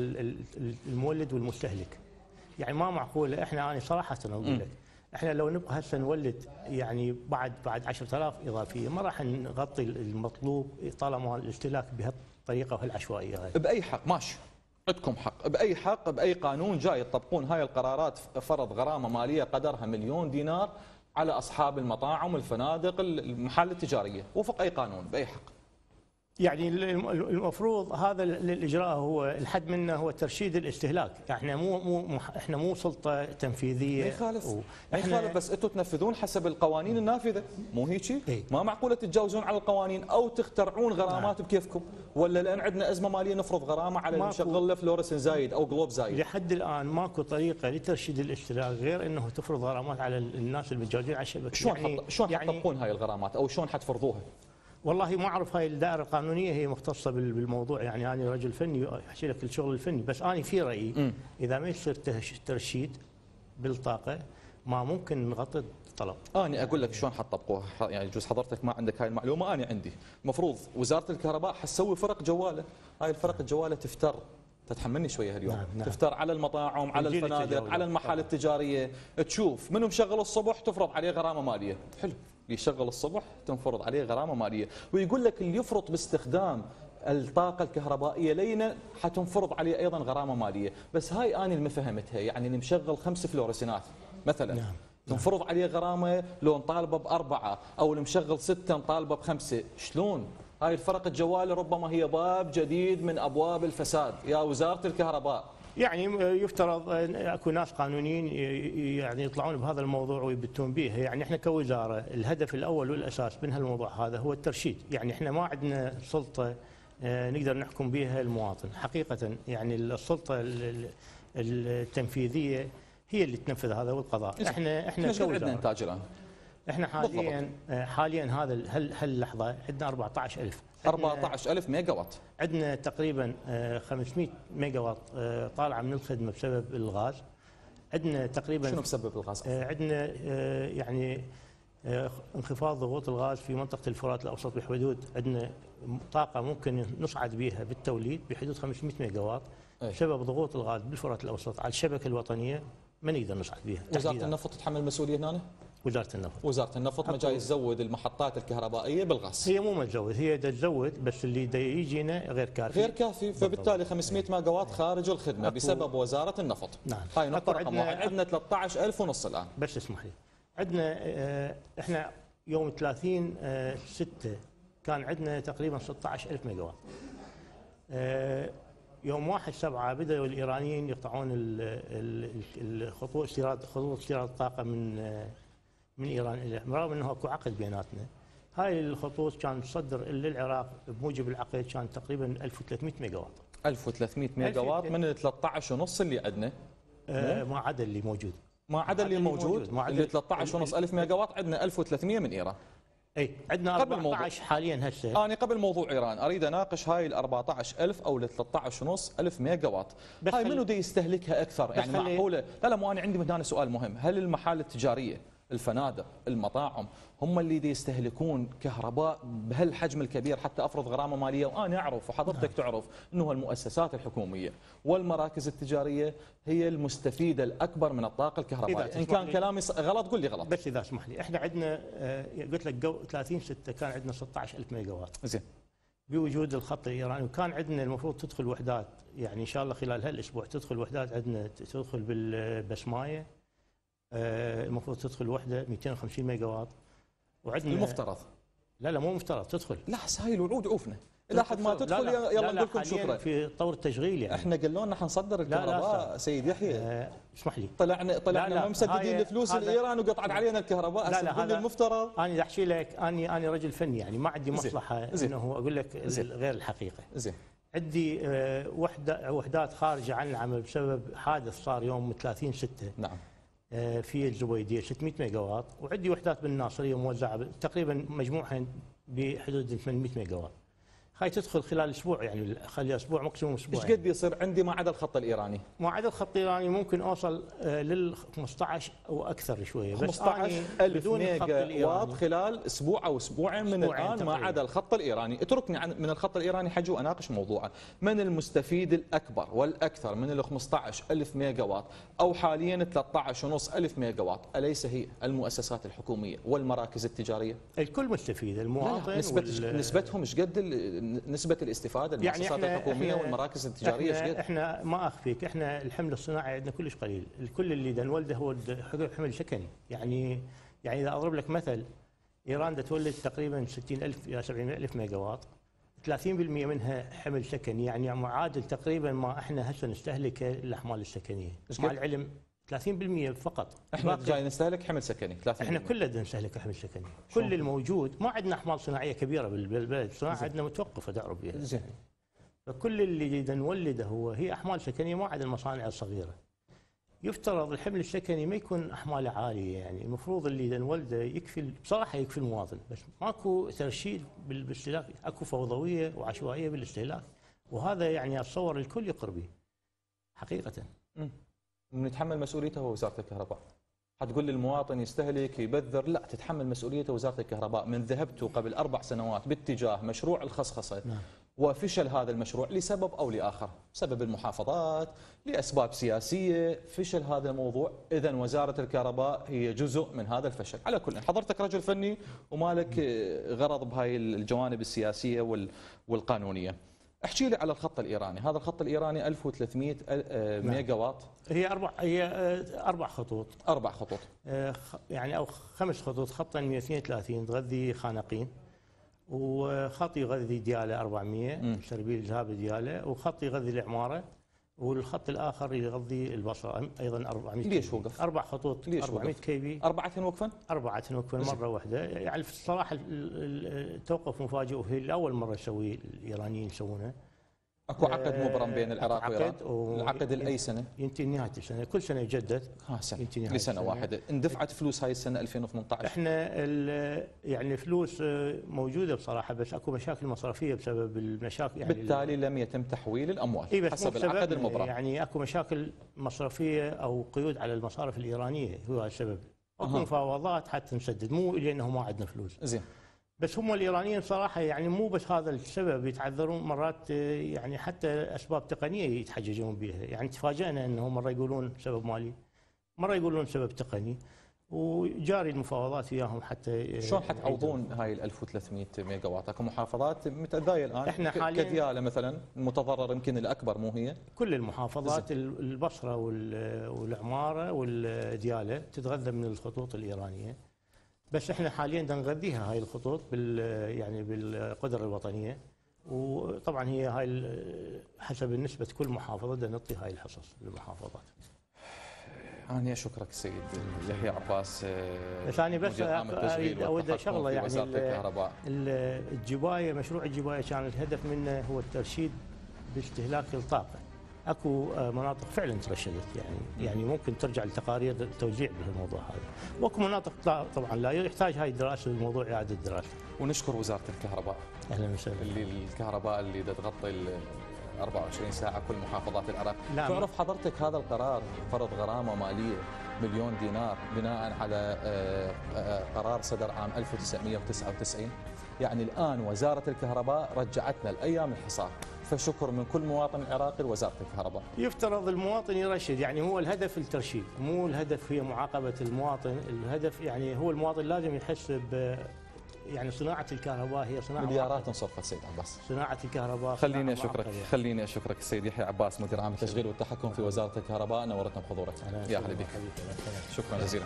Speaker 3: المولد والمستهلك. يعني ما معقوله احنا انا صراحه اقول لك احنا لو نبقى هسه نولد يعني بعد بعد عشرة آلاف اضافيه ما راح نغطي المطلوب طالما الاستهلاك بهالطريقه وهالعشوائيه هاي.
Speaker 1: باي حق ماشي، عندكم حق، باي حق باي قانون جاي تطبقون هاي القرارات، فرض غرامه ماليه قدرها مليون دينار على اصحاب المطاعم والفنادق المحال التجاريه وفق اي قانون باي حق.
Speaker 3: يعني المفروض هذا الاجراء هو الحد منه هو ترشيد الاستهلاك، احنا مو مو احنا مو سلطه تنفيذيه.
Speaker 1: ما يخالف ما يخالف، بس انتم تنفذون حسب القوانين النافذه، مو هيك؟
Speaker 3: ايه؟
Speaker 1: ما معقوله تتجاوزون على القوانين او تخترعون غرامات بكيفكم، ولا لان عندنا ازمه ماليه نفرض غرامه على المشغل له فلورسن زايد او جلوب زايد.
Speaker 3: لحد الان ماكو طريقه لترشيد الاستهلاك غير انه تفرض غرامات على الناس المتجاوزين على الشبكه.
Speaker 1: شلون يعني حط... شلون يعني حتطبقون هاي الغرامات او شلون حتفرضوها؟
Speaker 3: والله ما اعرف، هاي الدائره القانونيه هي مختصه بالموضوع، يعني انا رجل فني احكي لك الشغل الفني، بس انا في رايي م. اذا ما يصير ترشيد بالطاقه ما ممكن نغطي الطلب.
Speaker 1: انا اقول لك شلون حتطبقوها، يعني يجوز حضرتك ما عندك هاي المعلومه، انا عندي. المفروض وزاره الكهرباء حتسوي فرق جواله، هاي الفرق الجواله تفتر، تتحملني شويه هاليوم، نعم نعم. تفتر على المطاعم، على الفنادق، على المحال التجاريه، تشوف منو مشغل الصبح تفرض عليه غرامه ماليه، حلو، يشغل الصبح تنفرض عليه غرامه ماليه، ويقول لك اللي يفرط باستخدام الطاقه الكهربائيه لينا حتنفرض عليه ايضا غرامه ماليه، بس هاي انا اللي ما فهمتها، يعني اللي مشغل خمس فلورسينات مثلا نعم. تنفرض عليه غرامه لو نطالبه باربعه، او اللي مشغل سته نطالبه بخمسه، شلون؟ هاي الفرق الجوال ربما هي باب جديد من ابواب الفساد يا وزاره الكهرباء.
Speaker 3: يعني يفترض اكو ناس قانونيين يعني يطلعون بهذا الموضوع ويبتون به، يعني احنا كوزاره الهدف الاول والاساس من هالموضوع هذا هو الترشيد، يعني احنا ما عندنا سلطه نقدر نحكم بها المواطن، حقيقه يعني السلطه التنفيذيه هي اللي تنفذ هذا والقضاء. احنا احنا
Speaker 1: كوزاره عندنا انتاج الان؟
Speaker 3: احنا حاليا بالضبط. حاليا هذا هاللحظه عندنا أربعة عشر ألف
Speaker 1: أربعة عشر ألف ميجا وات،
Speaker 3: عندنا تقريبا خمسمئة ميجا وات طالعه من الخدمه بسبب الغاز، عندنا تقريبا
Speaker 1: شنو بسبب الغاز؟
Speaker 3: عندنا يعني انخفاض ضغوط الغاز في منطقه الفرات الاوسط بحدود، عندنا طاقه ممكن نصعد بها بالتوليد بحدود خمسمئة ميجا وات بسبب ضغوط الغاز بالفرات الاوسط على الشبكه الوطنيه ما نقدر نصعد بها.
Speaker 1: وزاره النفط تتحمل مسؤوليه هنا؟
Speaker 3: وزاره النفط
Speaker 1: وزاره النفط ما جاي تزود المحطات الكهربائيه بالغاز،
Speaker 3: هي مو ما تزود، هي تزود بس اللي دا يجينا غير كافي
Speaker 1: غير كافي، فبالتالي خمسمئة ميجا وات خارج الخدمه بسبب وزاره النفط.
Speaker 3: نعم.
Speaker 1: هاي نقطه رقم واحد. عندنا ثلاثة عشر ألف ونص الان.
Speaker 3: بس اسمح لي، عندنا اه احنا يوم ثلاثين ستة كان عندنا تقريبا ستة عشر ألف ميجا وات. اه يوم واحد سبعة بدأوا الايرانيين يقطعون الخطوط استيراد خطوط استيراد الطاقه من اه من ايران الى، رغم انه اكو عقد بيناتنا. هاي الخطوط كانت تصدر للعراق بموجب العقد كان تقريبا ألف وثلاثمئة ميجا وات.
Speaker 1: ألف وثلاثمئة ميجا وات من ال ثلاثة عشر ونص اللي عندنا؟
Speaker 3: آه ما عدا اللي موجود.
Speaker 1: ما عدا اللي موجود, موجود. اللي ثلاثة عشر ونص ألف ميجا واط عندنا ألف وثلاثمئة من ايران.
Speaker 3: اي عندنا أربعة عشر حاليا هسه.
Speaker 1: انا قبل موضوع ايران اريد اناقش هاي ال أربعة عشر ألف او ال ثلاثة عشر ونص ألف ميجا واط، هاي منو دي يستهلكها اكثر؟ يعني معقوله؟ لا لا مو انا عندي هنا سؤال مهم، هل المحال التجاريه الفنادق المطاعم هم اللي دي يستهلكون كهرباء بهالحجم الكبير حتى افرض غرامه ماليه؟ وانا اعرف وحضرتك نعم. تعرف انه المؤسسات الحكوميه والمراكز التجاريه هي المستفيده الاكبر من الطاقه الكهربائيه. ان كان كلامي غلط قل لي غلط.
Speaker 3: بس اذا اسمح لي، احنا عندنا قلت لك ثلاثين ستة كان عندنا ستة عشر ألف ميجا واط
Speaker 1: زين
Speaker 3: بوجود الخط الايراني، وكان عندنا المفروض تدخل وحدات، يعني ان شاء الله خلال هالاسبوع تدخل وحدات، عندنا تدخل بالبسمايه المفروض تدخل وحده مئتين وخمسين ميجا واط، وعندنا
Speaker 1: المفترض.
Speaker 3: لا لا مو مفترض تدخل.
Speaker 1: لا هاي الوعود عوفنا الى حد ما تدخل. لا لا يلا نقول لكم شكرا
Speaker 3: في طور التشغيل. يعني
Speaker 1: احنا قالوا لنا حنصدر الكهرباء سيد يحيى.
Speaker 3: آه اسمح لي.
Speaker 1: طلعنا طلعنا ما مسددين الفلوس لايران وقطعت علينا الكهرباء.
Speaker 3: لا لا هذا
Speaker 1: المفترض.
Speaker 3: انا بدي احكي لك، اني انا رجل فني، يعني ما عندي مصلحه انه اقول لك غير الحقيقه.
Speaker 1: زين.
Speaker 3: عندي آه وحده وحدات خارجه عن العمل بسبب حادث صار يوم ثلاثين ستة.
Speaker 1: نعم.
Speaker 3: في الزبيديه ستمئة ميجا واط، وعندي وحدات بالناصريه موزعه تقريبا مجموعها بحدود ثمانمئة ميجا واط. هاي تدخل خلال اسبوع، يعني خليها اسبوع ماكسيموم اسبوع.
Speaker 1: ايش قد يصير عندي ما عدا الخط الايراني؟
Speaker 3: ما عدا الخط الايراني ممكن اوصل لل خمسة عشر او اكثر شويه، بس
Speaker 1: خمسة عشر ألف ميجا واط خلال اسبوع او اسبوعين من الان ما عدا الخط الايراني. اتركني عن من الخط الايراني حجي واناقش موضوعه. من المستفيد الاكبر والاكثر من ال خمسة عشر ألف ميجا واط او حاليا ثلاثة عشر ونص ألف ميجا واط؟ اليس هي المؤسسات الحكوميه والمراكز التجاريه؟
Speaker 3: الكل مستفيد، المواطن.
Speaker 1: نسبة وال... نسبتهم ايش قد نسبة الاستفادة المؤسسات يعني الحكومية والمراكز التجارية ايش قد؟
Speaker 3: احنا ما اخفيك، احنا الحمل الصناعي عندنا كلش قليل، الكل اللي دا نولده هو حمل سكني، يعني يعني اذا اضرب لك مثل، ايران دا تولد تقريبا ستين ألف الى سبعمئة ألف ميجا واط، ثلاثين بالمئة منها حمل سكني، يعني معادل تقريبا ما احنا هسه نستهلكه الاحمال السكنيه، مع العلم ثلاثين بالمئة فقط.
Speaker 1: احنا جاي نستهلك حمل سكني ثلاثين بالمئة.
Speaker 3: احنا كلنا نستهلك حمل سكني، كل الموجود، ما عندنا احمال صناعيه كبيره بالبلد، الصناعه عندنا متوقفه تعرف بها.
Speaker 1: زين.
Speaker 3: فكل اللي نولده هو هي احمال سكنيه، ما عدا المصانع الصغيره. يفترض الحمل السكني ما يكون احماله عاليه، يعني المفروض اللي نولده يكفي، بصراحه يكفي المواطن، بس ماكو ترشيد بالاستهلاك، اكو فوضويه وعشوائيه بالاستهلاك، وهذا يعني اتصور الكل يقر به حقيقه.
Speaker 1: امم نتحمل مسؤوليته هو وزاره الكهرباء. حتقول لي المواطن يستهلك يبذر، لا، تتحمل مسؤوليته وزاره الكهرباء. من ذهبت قبل اربع سنوات باتجاه مشروع الخصخصه نعم. وفشل هذا المشروع لسبب او لاخر، بسبب المحافظات، لاسباب سياسيه، فشل هذا الموضوع، اذا وزاره الكهرباء هي جزء من هذا الفشل. على كل، حضرتك رجل فني ومالك غرض بهاي الجوانب السياسيه والقانونيه. احكي لي على الخط الايراني، هذا الخط الايراني ألف وثلاثمئة ميجا واط.
Speaker 3: هي اربع هي اربع خطوط.
Speaker 1: اربع خطوط.
Speaker 3: يعني او خمس خطوط، خطا مئة واثنين وثلاثين تغذي خانقين، وخط يغذي دياله أربعمئة سربيل ذهاب دياله، وخط يغذي العماره، والخط الاخر يغذي البصره ايضا أربعمئة.
Speaker 1: ليش وقف؟
Speaker 3: اربع خطوط.
Speaker 1: ليش
Speaker 3: أربعمئة كي في.
Speaker 1: اربعه وقفا؟
Speaker 3: اربعه وقفا مره واحده، يعني الصراحه التوقف مفاجئ، وهي لاول مره يسوي الايرانيين يسوونه.
Speaker 1: اكو عقد مبرم بين العراق وايران؟ العقد لاي سنه؟
Speaker 3: ينتهي نهايه السنه، كل سنه يجدد.
Speaker 1: ها سنه لسنه واحده. اندفعت فلوس هاي السنه ألفين وثمانية عشر؟
Speaker 3: احنا يعني الفلوس موجوده بصراحه، بس اكو مشاكل مصرفيه بسبب المشاكل، يعني
Speaker 1: بالتالي لم يتم تحويل الاموال
Speaker 3: إيه
Speaker 1: حسب العقد المبرم.
Speaker 3: يعني اكو مشاكل مصرفيه او قيود على المصارف الايرانيه، هو السبب. اكو أه. مفاوضات حتى نسدد، مو لانه ما عندنا فلوس.
Speaker 1: زين.
Speaker 3: بس هم الايرانيين صراحه يعني مو بس هذا السبب، يتعذرون مرات، يعني حتى اسباب تقنيه يتحججون بها، يعني تفاجئنا انه مره يقولون سبب مالي، مره يقولون سبب تقني، وجاري المفاوضات وياهم حتى.
Speaker 1: شلون حتعوضون هاي ال ألف وثلاثمئة ميجا واط؟ اكو محافظات متأذية الان،
Speaker 3: احنا حاليا
Speaker 1: كدياله مثلا المتضرر يمكن الاكبر، مو هي؟
Speaker 3: كل المحافظات، البصره والعماره والدياله تتغذى من الخطوط الايرانيه، بس احنا حاليا نغذيها هاي الخطوط بال يعني بالقدره الوطنيه، وطبعا هي هاي حسب النسبه كل محافظه بدنا نعطي هاي الحصص للمحافظات.
Speaker 1: أنا أشكرك سيد يحيى عباس.
Speaker 3: بس أنا بس أريد أود شغلة، يعني الجباية، مشروع الجباية كان الهدف منه هو الترشيد باستهلاك الطاقة اكو مناطق فعلا ترشدت، يعني يعني ممكن ترجع لتقارير التوزيع بهالموضوع هذا، واكو مناطق طبعا لا يحتاج هاي الدراسه، الموضوع اعاده دراسه.
Speaker 1: ونشكر وزاره الكهرباء
Speaker 3: اهلا وسهلا.
Speaker 1: اللي الكهرباء اللي تغطي أربعة وعشرين ساعه كل محافظات العراق.
Speaker 3: لا
Speaker 1: تعرف حضرتك هذا القرار فرض غرامه ماليه مليون دينار بناء على قرار صدر عام ألف وتسعمئة وتسعة وتسعين. يعني الان وزاره الكهرباء رجعتنا لايام الحصار، فشكر من كل مواطن عراقي لوزاره الكهرباء.
Speaker 3: يفترض المواطن يرشد، يعني هو الهدف الترشيد، مو الهدف هي معاقبه المواطن، الهدف يعني هو المواطن لازم يحس ب يعني صناعه الكهرباء هي صناعه
Speaker 1: مليارات انصرفت سيد عباس.
Speaker 3: صناعه الكهرباء
Speaker 1: خليني اشكرك خليني اشكرك السيد يحيى عباس مدير عام التشغيل والتحكم في وزاره الكهرباء، نورتنا بحضورك. يا هلا بك. شكرا جزيلا.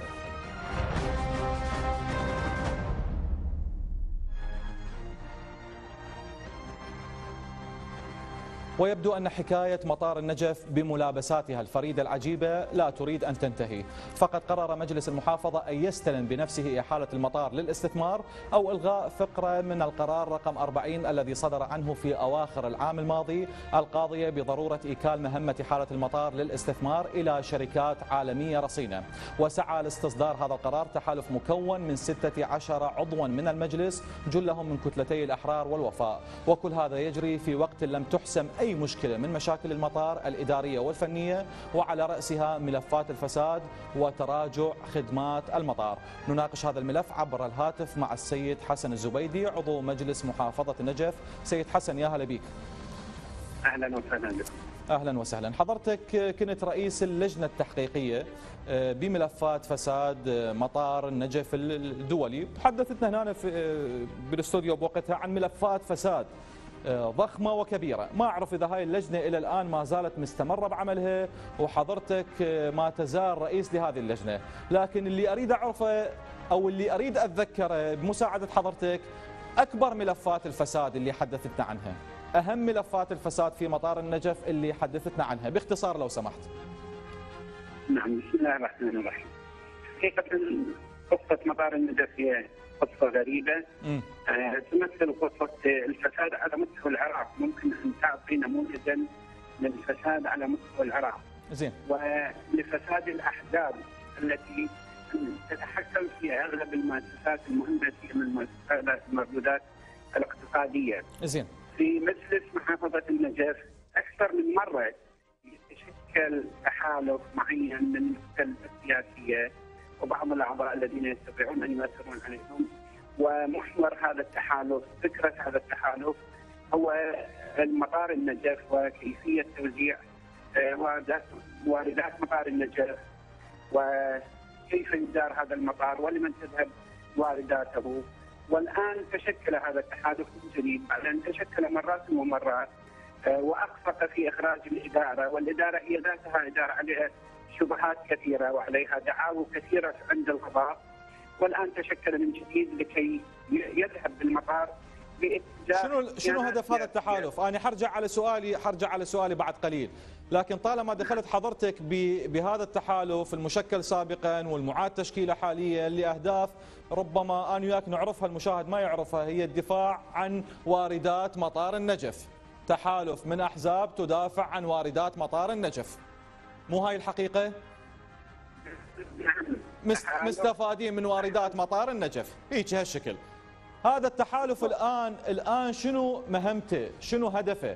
Speaker 1: ويبدو أن حكاية مطار النجف بملابساتها الفريدة العجيبة لا تريد أن تنتهي، فقد قرر مجلس المحافظة أن يستلم بنفسه إحالة المطار للاستثمار أو إلغاء فقرة من القرار رقم أربعين الذي صدر عنه في أواخر العام الماضي القاضية بضرورة إيكال مهمة إحالة المطار للاستثمار إلى شركات عالمية رصينة. وسعى لاستصدار هذا القرار تحالف مكون من ستة عشر عضوا من المجلس جلهم من كتلتي الأحرار والوفاء، وكل هذا يجري في وقت لم تحسم أي مشكلة من مشاكل المطار الإدارية والفنية، وعلى رأسها ملفات الفساد وتراجع خدمات المطار. نناقش هذا الملف عبر الهاتف مع السيد حسن الزبيدي عضو مجلس محافظة النجف. سيد حسن يا هلا بك.
Speaker 4: أهلا وسهلا بكم.
Speaker 1: أهلا وسهلا. حضرتك كنت رئيس اللجنة التحقيقية بملفات فساد مطار النجف الدولي، تحدثتنا هنا في بالاستوديو بوقتها عن ملفات فساد ضخمة وكبيرة. ما أعرف إذا هاي اللجنة إلى الآن ما زالت مستمرة بعملها، وحضرتك ما تزال رئيس لهذه اللجنة، لكن اللي أريد أعرفه أو اللي أريد أتذكره بمساعدة حضرتك أكبر ملفات الفساد اللي حدثتنا عنها، أهم ملفات الفساد في مطار النجف اللي حدثتنا عنها باختصار لو سمحت.
Speaker 4: نعم، بسم الله الرحمن الرحيم. حقيقة قصة مطار النجف هي قصة غريبة آه، تمثل قصة الفساد على مستوى العراق. ممكن أن تعطي نموذجا للفساد على مستوى العراق.
Speaker 1: زين.
Speaker 4: ولفساد الأحزاب التي تتحكم في أغلب المؤسسات المهمة في المؤسسات المردودات الاقتصادية.
Speaker 1: زين.
Speaker 4: في مجلس محافظة النجف أكثر من مرة يتشكل تحالف معين من الكتل السياسية وبعض الأعضاء الذين يستطيعون أن يؤثرون عليهم، ومحور هذا التحالف، فكرة هذا التحالف هو المطار النجف وكيفية توزيع واردات مطار النجف وكيف يدار هذا المطار ولمن تذهب وارداته. والآن تشكل هذا التحالف من جديد بعد أن تشكل مرات ومرات وأخفق في إخراج الإدارة، والإدارة هي ذاتها إدارة عليها شبهات كثيرة وعليها دعاوى كثيرة عند القضاء. والآن تشكل من جديد لكي يذهب بالمطار
Speaker 1: شنو شنو هدف هذا التحالف؟ أنا حرجع على سؤالي حرجع على سؤالي بعد قليل، لكن طالما دخلت حضرتك بهذا التحالف المشكل سابقا والمعاد تشكيله حاليا لأهداف ربما أنا وياك نعرفها المشاهد ما يعرفها، هي الدفاع عن واردات مطار النجف. تحالف من أحزاب تدافع عن واردات مطار النجف، مو هاي الحقيقة؟ مستفادين من واردات مطار النجف هيك هالشكل. هذا التحالف الآن الآن شنو مهمته؟ شنو هدفه؟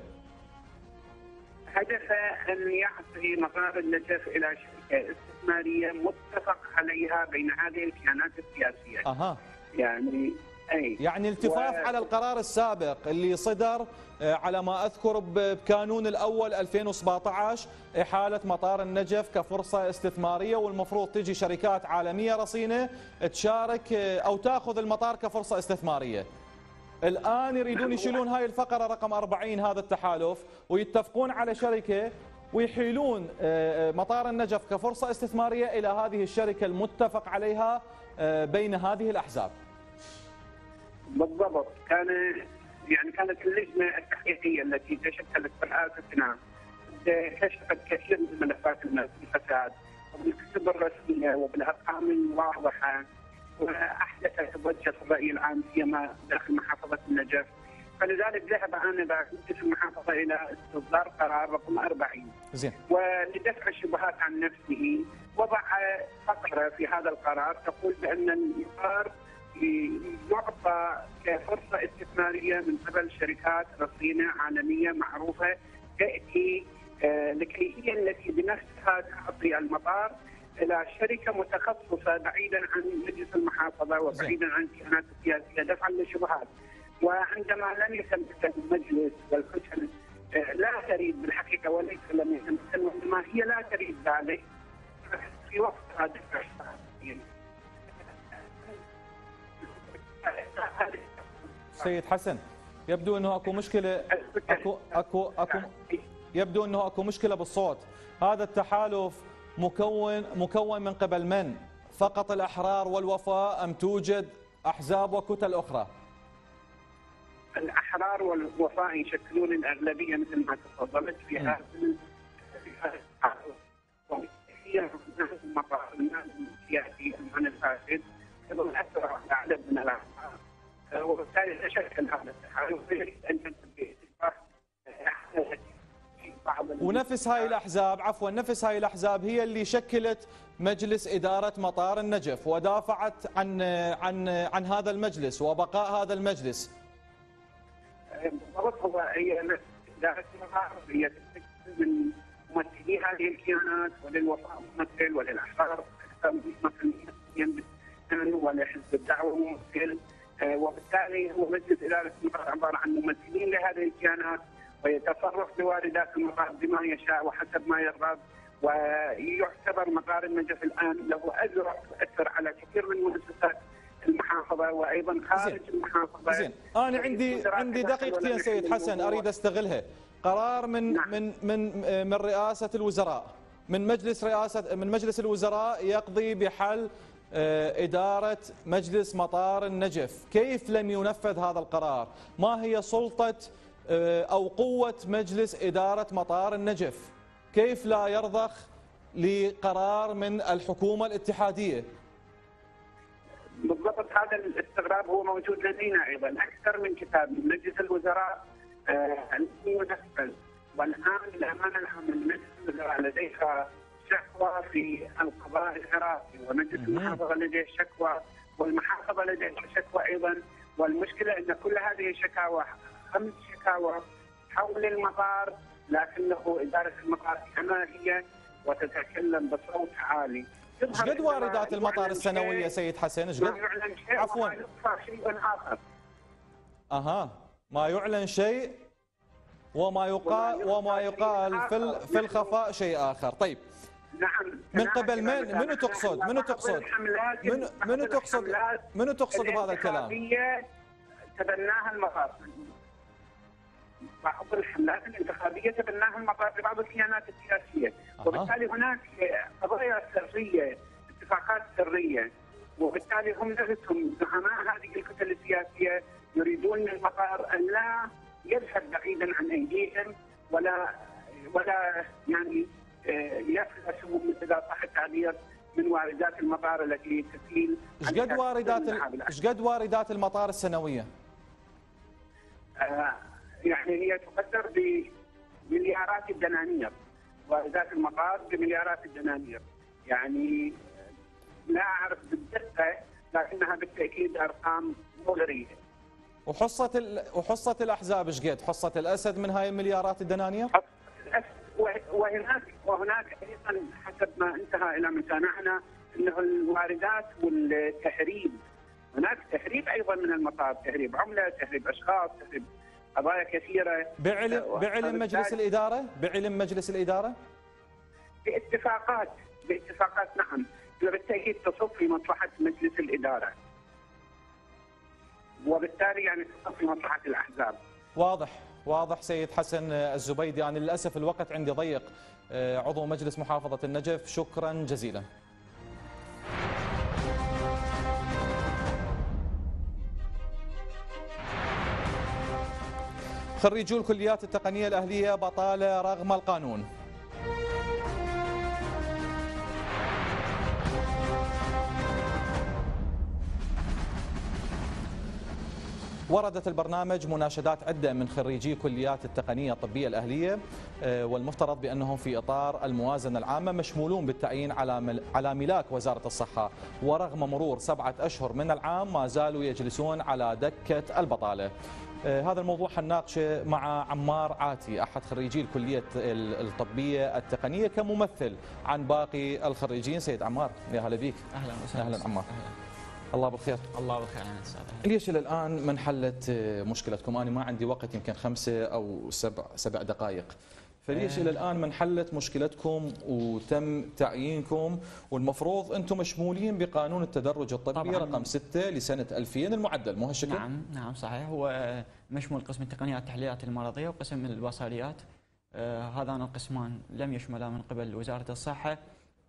Speaker 4: هدفه أن يعطي مطار النجف إلى شركة استثمارية متفق عليها بين هذه الكيانات السياسية.
Speaker 1: أها.
Speaker 4: يعني أي
Speaker 1: يعني التفاف و... على القرار السابق اللي صدر على ما أذكر بكانون الأول ألفين وسبعة عشر إحالة مطار النجف كفرصة استثمارية، والمفروض تجي شركات عالمية رصينة تشارك أو تأخذ المطار كفرصة استثمارية. الآن يريدون يشيلون هاي الفقرة رقم أربعين هذا التحالف ويتفقون على شركة ويحيلون مطار النجف كفرصة استثمارية إلى هذه الشركة المتفق عليها بين هذه الأحزاب.
Speaker 4: بالضبط. كان يعني كانت اللجنه التحقيقيه التي تشكلت بالآسفنا كشفت كثير من ملفات الفساد وبالكتب الرسميه وبالارقام الواضحه، واحدثت ضجه الراي العام سيما داخل محافظه النجف فلذلك ذهب آنذاك مجلس المحافظة إلى استصدار قرار رقم أربعين
Speaker 1: زين.
Speaker 4: ولدفع الشبهات عن نفسه وضع فقرة في هذا القرار تقول بأن المطار يعطى كفرصة استثمارية من قبل شركات رصينة عالمية معروفة تأتي لكي هي التي بنفسها تعطي المطار إلى شركة متخصصة بعيدا عن مجلس المحافظة وبعيدا عن الكيانات السياسية دفعا للشبهات. وعندما لم يتمكن المجلس والكتل لا تريد بالحقيقة وليس لم يتمكن وإنما هي لا تريد ذلك في وقت هذا
Speaker 1: سيد حسن يبدو انه اكو مشكله اكو اكو اكو يبدو انه اكو مشكله بالصوت. هذا التحالف مكون مكون من قبل من؟ فقط الأحرار والوفاء أم توجد أحزاب وكتل أخرى؟
Speaker 4: الأحرار والوفاء يشكلون الأغلبية مثل ما تفضلت في هذا هي الناس السياسي عن الفاسد يظل أثر على عدد من الأحزاب وبالتالي تشكل هذا التحالف ويريد أن ينتبه
Speaker 1: ونفس هاي الأحزاب عفوا نفس هاي الأحزاب هي اللي شكلت مجلس إدارة مطار النجف ودافعت عن عن عن هذا المجلس وبقاء هذا المجلس.
Speaker 4: بالضبط هو هي إدارة المطار هي من ممثلي هذه الكيانات وللوفاء ممثل وللأحرار ممثل ولحزب الدعوة ممثل وبالتالي هو مجلس إدارة المطار عبارة عن ممثلين لهذه الكيانات ويتصرف بواردات المطار بما يشاء وحسب ما يرغب. ويعتبر مطار النجف الآن له أزرع تؤثر على كثير من مؤسسات المحافظة وأيضا خارج زين. المحافظة.
Speaker 1: زين أنا عندي عندي دقيقتين سيد حسن أريد أستغلها. قرار من نعم. من من من رئاسة الوزراء من مجلس رئاسة من مجلس الوزراء يقضي بحل إدارة مجلس مطار النجف، كيف لم ينفذ هذا القرار؟ ما هي سلطة أو قوة مجلس إدارة مطار النجف؟ كيف لا يرضخ لقرار من الحكومة الاتحادية؟
Speaker 4: بالضبط هذا الاستغراب هو موجود لدينا أيضا أكثر من كتاب من مجلس الوزراء ينفذ. والآن الأمانة العامة لمجلس الوزراء لديها شكوى في القضاء العراقي ومجلس المحافظة لديه شكوى والمحافظة لديها شكوى أيضا. والمشكلة أن كل هذه الشكاوى خمس شكاوى حول المطار لكنه إدارة المطار كما هي وتتكلم بصوت عالي.
Speaker 1: ايش قد واردات المطار السنوية سيد حسن؟ ايش قد؟ عفوا
Speaker 4: شيء آخر.
Speaker 1: اها ما يعلن شيء وما يقال وما يقال في في الخفاء شيء آخر. طيب
Speaker 4: نعم
Speaker 1: من قبل من منو تقصد منو تقصد منو منو تقصد منو تقصد بهذا الكلام؟
Speaker 4: تبناها المطار. بعض الحملات الانتخابيه تبناها المطار لبعض الكيانات السياسيه، وبالتالي هناك قضايا سريه، اتفاقات سريه، وبالتالي هم نفسهم زعماء هذه الكتل السياسيه يريدون من المطار ان لا يذهب بعيدا عن ايديهم ولا ولا يعني يفلسوا اذا صح التعبير من واردات المطار التي تسيل.
Speaker 1: ايش قد واردات ايش قد واردات المطار السنويه؟
Speaker 4: آه يعني هي تقدر بمليارات الدنانير، واردات المطار بمليارات الدنانير، يعني لا اعرف بالدقه لكنها بالتاكيد ارقام مغريه.
Speaker 1: وحصه ال... وحصه الاحزاب ايش قد؟ حصه الاسد من هاي المليارات الدنانير؟
Speaker 4: حصه الاسد وهناك وهناك ايضا حسب ما انتهى الى متابعتنا انه الواردات والتهريب، هناك تهريب ايضا من المطار، تهريب عمله، تهريب اشخاص، تهريب قضايا كثيره.
Speaker 1: بعلم بعلم مجلس الاداره؟ بعلم مجلس الاداره؟
Speaker 4: باتفاقات باتفاقات نعم، وبالتاكيد تصب في مصلحه مجلس الاداره. وبالتالي يعني تصب في مصلحه الاحزاب.
Speaker 1: واضح واضح سيد حسن الزبيدي. يعني للاسف الوقت عندي ضيق، عضو مجلس محافظه النجف، شكرا جزيلا. خريجو الكليات التقنية الأهلية بطالة رغم القانون. وردت البرنامج مناشدات عدة من خريجي كليات التقنية الطبية الأهلية، والمفترض بأنهم في إطار الموازنة العامة مشمولون بالتعيين على على ملاك وزارة الصحة، ورغم مرور سبعة أشهر من العام ما زالوا يجلسون على دكة البطالة. هذا الموضوع حنناقشه مع عمار عاتي أحد خريجي الكلية الطبية التقنية كممثل عن باقي الخريجين. سيد عمار يا هلا بيك.
Speaker 5: أهلا وسهلا.
Speaker 1: أهلا عمار. الله بالخير.
Speaker 5: الله بالخير يا استاذ.
Speaker 1: ليش الى الان ما انحلت مشكلتكم؟ انا ما عندي وقت، يمكن خمسة او سبع سبع دقائق. فليش الى الان ما انحلت مشكلتكم وتم تعيينكم، والمفروض انتم مشمولين بقانون التدرج الطبي رقم ستة لسنه ألفين المعدل، مو هالشكل؟
Speaker 5: نعم نعم صحيح، هو مشمول قسم التقنيات التحليلات المرضيه وقسم البصريات. آه هذان القسمان لم يشملا من قبل وزاره الصحه،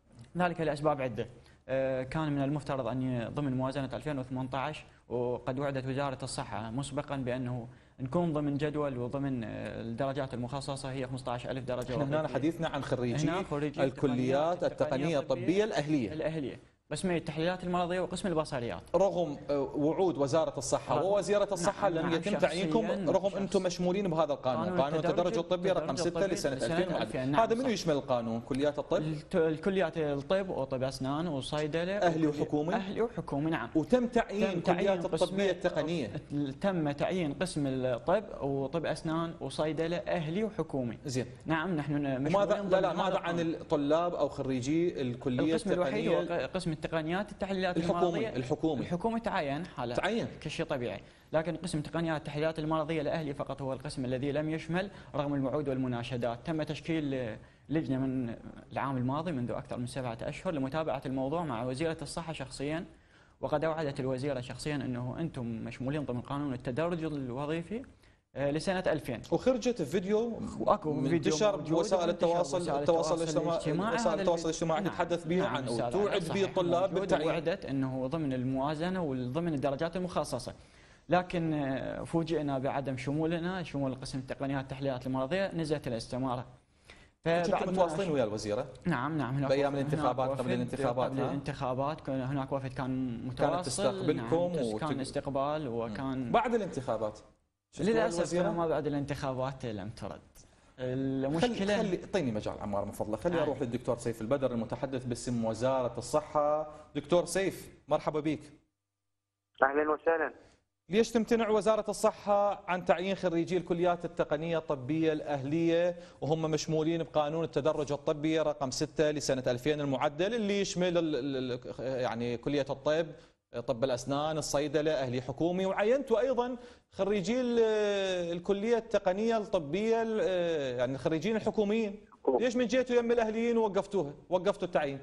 Speaker 5: ذلك لاسباب عده. آه كان من المفترض ان ضمن موازنه ألفين وثمانية عشر، وقد وعدت وزاره الصحه مسبقا بانه نكون ضمن جدول وضمن الدرجات المخصصه هي خمسة عشر ألف درجه.
Speaker 1: احنا هنا حديثنا عن خريجي الكليات التقنيه الطبيه الاهليه.
Speaker 5: الاهليه قسم التحليلات المرضيه وقسم البصريات.
Speaker 1: رغم وعود وزاره الصحه ووزيره الصحه نعم لم يتم نعم تعيينكم رغم انتم مشمولين بهذا القانون، قانون, قانون التدرج الطبي رقم ستة لسنه ألفين وعشرة. نعم هذا منو يشمل القانون؟ كليات الطب؟
Speaker 5: الكليات الطب وطب اسنان وصيدله
Speaker 1: اهلي وحكومي.
Speaker 5: اهلي وحكومي نعم.
Speaker 1: وتم تعيين كليات الطبيه التقنيه.
Speaker 5: تم تعيين قسم الطب وطب اسنان وصيدله اهلي وحكومي.
Speaker 1: زين.
Speaker 5: نعم نحن
Speaker 1: ماذا لا لا ماذا عن الطلاب او خريجي الكليه
Speaker 5: القسم الوحيد هو قسم التقنيات التحليلات
Speaker 1: الحكومي
Speaker 5: المرضيه.
Speaker 1: الحكومي
Speaker 5: الحكومي تعين حاله
Speaker 1: تعين
Speaker 5: كشيء طبيعي، لكن قسم تقنيات التحليلات المرضيه الاهلي فقط هو القسم الذي لم يشمل رغم الوعود والمناشدات. تم تشكيل لجنه من العام الماضي منذ اكثر من سبعه اشهر لمتابعه الموضوع مع وزيره الصحه شخصيا، وقد اوعدت الوزيره شخصيا انه انتم مشمولين ضمن قانون التدرج الوظيفي لسنه ألفين.
Speaker 1: وخرجت فيديو
Speaker 5: واكو
Speaker 1: انتشر بوسائل التواصل التواصل الاجتماعي وسائل التواصل الاجتماعي تتحدث به عن وتوعد به الطلاب بالتعيين.
Speaker 5: وعدت انه ضمن الموازنه وضمن الدرجات المخصصه، لكن فوجئنا بعدم شمولنا شمول قسم التقنيات التحليلات المرضيه، نزلت الاستماره.
Speaker 1: فبعد متواصلين ويا الوزيره؟
Speaker 5: نعم نعم. هناك
Speaker 1: بايام الانتخابات قبل الانتخابات
Speaker 5: قبل الانتخابات هناك وفد كان متواصل،
Speaker 1: كانت تستقبلكم
Speaker 5: نعم وكان استقبال وكان
Speaker 1: بعد الانتخابات.
Speaker 5: للاسف ما بعد الانتخابات لم ترد. المشكله
Speaker 1: خلي اعطيني مجال عمار من فضلك، خلي اروح للدكتور سيف البدر المتحدث باسم وزاره الصحه. دكتور سيف مرحبا بك.
Speaker 6: اهلا وسهلا.
Speaker 1: ليش تمتنع وزاره الصحه عن تعيين خريجي الكليات التقنيه الطبيه الاهليه وهم مشمولين بقانون التدرج الطبي رقم ستة لسنه ألفين المعدل اللي يشمل يعني كليه الطب، طب الاسنان، الصيدله، اهلي حكومي، وعينتوا ايضا خريجي الكليه التقنيه الطبيه يعني الخريجين الحكوميين. ليش من جيتوا يم الاهليين ووقفتوها؟ وقفتوا التعيين؟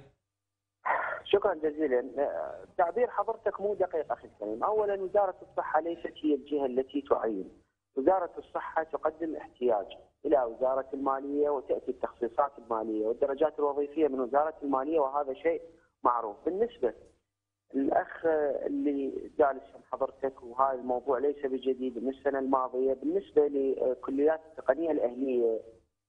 Speaker 6: شكرا جزيلا. تعبير حضرتك مو دقيق اخي الكريم. اولا وزاره الصحه ليست هي الجهه التي تعين. وزاره الصحه تقدم احتياج الى وزاره الماليه وتاتي التخصيصات الماليه والدرجات الوظيفيه من وزاره الماليه، وهذا شيء معروف. بالنسبه الاخ اللي جالس حضرتك، وهذا الموضوع ليس بجديد من السنه الماضيه، بالنسبه لكليات التقنيه الاهليه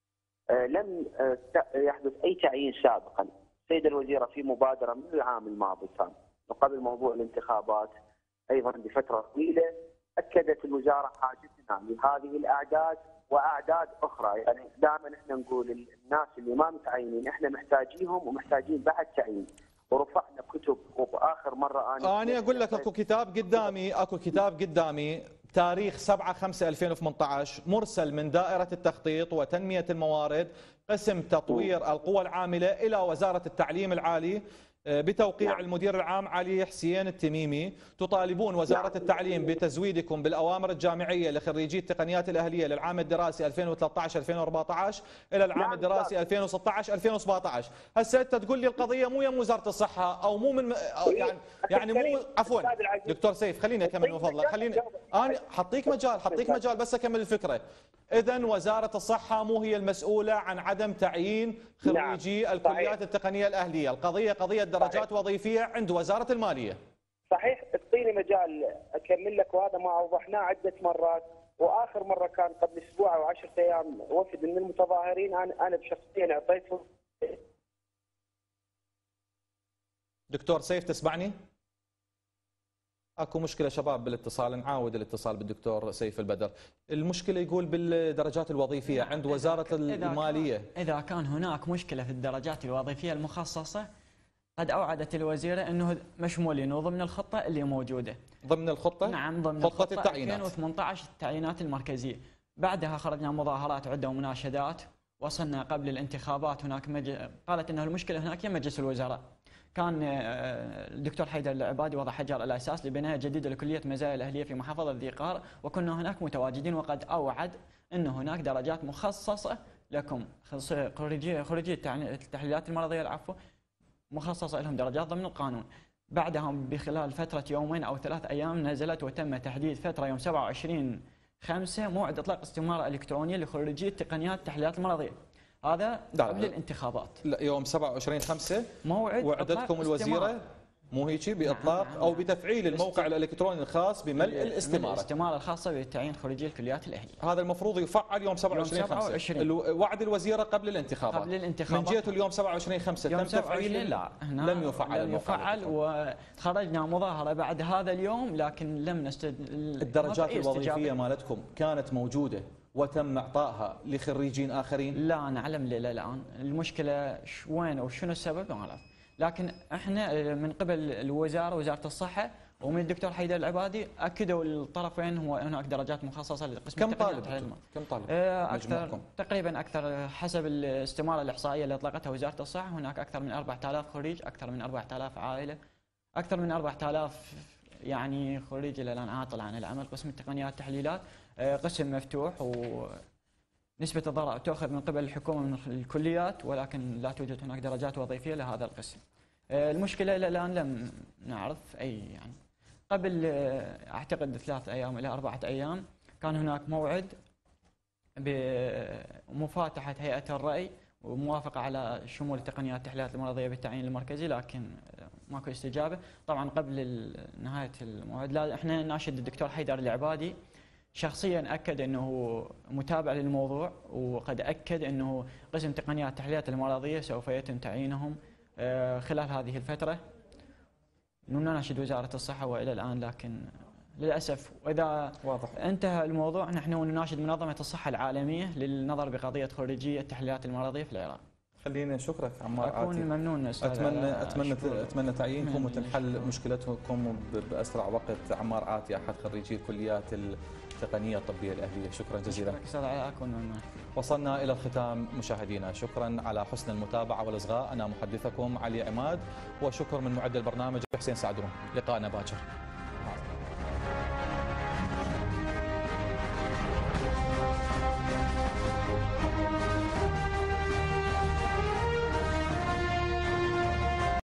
Speaker 6: لم يحدث اي تعيين سابقا. السيده الوزيره في مبادره من العام الماضي كان وقبل موضوع الانتخابات ايضا بفتره طويله اكدت الوزاره حاجتنا لهذه الاعداد واعداد اخرى. يعني دائما احنا نقول الناس اللي ما متعينين احنا محتاجينهم ومحتاجين بعد تعيين، ورفعنا كتب. وباخر مره انا
Speaker 1: انا اقول لك اكو كتاب قدامي اكو كتاب قدامي تاريخ سبعة خمسة ألفين وثمانية عشر مرسل من دائره التخطيط وتنميه الموارد قسم تطوير القوى العامله الى وزاره التعليم العالي بتوقيع نعم. المدير العام علي حسين التميمي. تطالبون وزارة نعم. التعليم بتزويدكم بالأوامر الجامعية لخريجي التقنيات الأهلية للعام الدراسي ألفين وثلاثة عشر ألفين وأربعة عشر إلى العام نعم. الدراسي ألفين وستة عشر ألفين وسبعة عشر. هسه أنت تقول لي القضية مو يم وزارة الصحة أو مو من أو يعني يعني مو عفوا دكتور سيف خليني أكمل من فضلك. خليني أنا حطيك مجال حطيك مجال بس أكمل الفكرة. إذن وزارة الصحة مو هي المسؤولة عن عدم تعيين خريجي نعم. الكليات التقنية الأهلية. القضية قضية درجات صحيح. وظيفية عند وزارة المالية.
Speaker 6: صحيح. اعطيني مجال أكمل لك، وهذا ما أوضحناه عدة مرات، وآخر مرة كان قبل أسبوع أو عشرة أيام وفد من المتظاهرين أنا أنا بشخصيا أعطيتهم.
Speaker 1: دكتور سيف تسمعني؟ اكو مشكله شباب بالاتصال، نعاود الاتصال بالدكتور سيف البدر. المشكله يقول بالدرجات الوظيفيه عند وزاره الماليه.
Speaker 5: اذا كان هناك مشكله في الدرجات الوظيفيه المخصصه قد اوعدت الوزيره انه مشمولين وضمن الخطه اللي موجوده.
Speaker 1: ضمن الخطه؟
Speaker 5: نعم ضمن
Speaker 1: خطه
Speaker 5: الخطه
Speaker 1: التعيينات
Speaker 5: ألفين وثمانية عشر التعيينات المركزيه. بعدها خرجنا مظاهرات عده ومناشدات، وصلنا قبل الانتخابات هناك مج... قالت انه المشكله هناك هي مجلس الوزراء. كان الدكتور حيدر العبادي وضع حجر الاساس لبنايه جديده لكليه مزايا الاهليه في محافظه ذي قار، وكنا هناك متواجدين، وقد اوعد ان هناك درجات مخصصه لكم خريجي خريجي التحليلات المرضيه العفو مخصصه لهم درجات ضمن القانون. بعدها بخلال فتره يومين او ثلاث ايام نزلت وتم تحديد فتره يوم سبعة وعشرين خمسة موعد اطلاق استماره الكترونيه لخريجي تقنيات التحليلات المرضيه. هذا قبل الانتخابات.
Speaker 1: لا يوم سبعة وعشرين خمسة
Speaker 5: موعد
Speaker 1: وعدتكم الوزيره مو هيك باطلاق نعم او بتفعيل الموقع الالكتروني الخاص بملء الاستماره.
Speaker 5: الاستماره الخاصه بتعيين خريجي الكليات الاهليه.
Speaker 1: هذا المفروض يفعل يوم سبعة وعشرين خمسة. وعد الوزيره قبل الانتخابات.
Speaker 5: قبل الانتخابات.
Speaker 1: من جهه اليوم سبعة وعشرين خمسة تم تفعيله؟
Speaker 5: لا
Speaker 1: لم يفعل
Speaker 5: لم يفعل وخرجنا مظاهره بعد هذا اليوم، لكن لم نستد
Speaker 1: الدرجات الوظيفيه مالتكم كانت موجوده وتم اعطائها لخريجين اخرين؟
Speaker 5: لا نعلم الى الان. المشكله وين او شنو السبب ما اعرف، لكن احنا من قبل الوزاره وزاره الصحه ومن الدكتور حيدر العبادي اكدوا الطرفين هو هناك درجات مخصصه لقسم
Speaker 1: كم طالب كم طالب
Speaker 5: اكثر تقريبا اكثر حسب الاستماره الاحصائيه اللي اطلقتها وزاره الصحه هناك اكثر من أربعة آلاف خريج، اكثر من أربعة آلاف عائله، اكثر من أربعة آلاف يعني خريج الى الان عاطل عن العمل. قسم التقنيات التحليلات قسم مفتوح ونسبة الضرائب تؤخذ من قبل الحكومة من الكليات، ولكن لا توجد هناك درجات وظيفية لهذا القسم. المشكلة إلى الآن لم نعرف أي يعني. قبل أعتقد ثلاث أيام إلى أربعة أيام كان هناك موعد بمفاتحة هيئة الرأي وموافقة على شمول تقنيات التحليلات المرضية بالتعيين المركزي، لكن ماكو استجابة. طبعا قبل نهاية الموعد لا احنا ناشد الدكتور حيدر العبادي شخصيا اكد انه متابع للموضوع، وقد اكد انه قسم تقنيات التحليلات المرضيه سوف يتم تعيينهم خلال هذه الفتره. نناشد وزاره الصحه والى الان، لكن للاسف واذا واضح انتهى الموضوع نحن نناشد منظمه الصحه العالميه للنظر بقضيه خريجي التحليلات المرضيه في العراق.
Speaker 1: خليني اشكرك عمار عاتي.
Speaker 5: اكون ممنون استاذ.
Speaker 1: اتمنى اتمنى اتمنى تعيينكم وتنحل مشكلتكم باسرع وقت. عمار عاتي احد خريجي الكليات التقنيه الطبيه الاهليه، شكرا جزيلا.
Speaker 5: شكرا استاذ علاء، اكون ممنون.
Speaker 1: وصلنا الى الختام مشاهدينا، شكرا على حسن المتابعه والاصغاء. انا محدثكم علي عماد، وشكر من معد البرنامج حسين سعدون. لقاءنا باكر.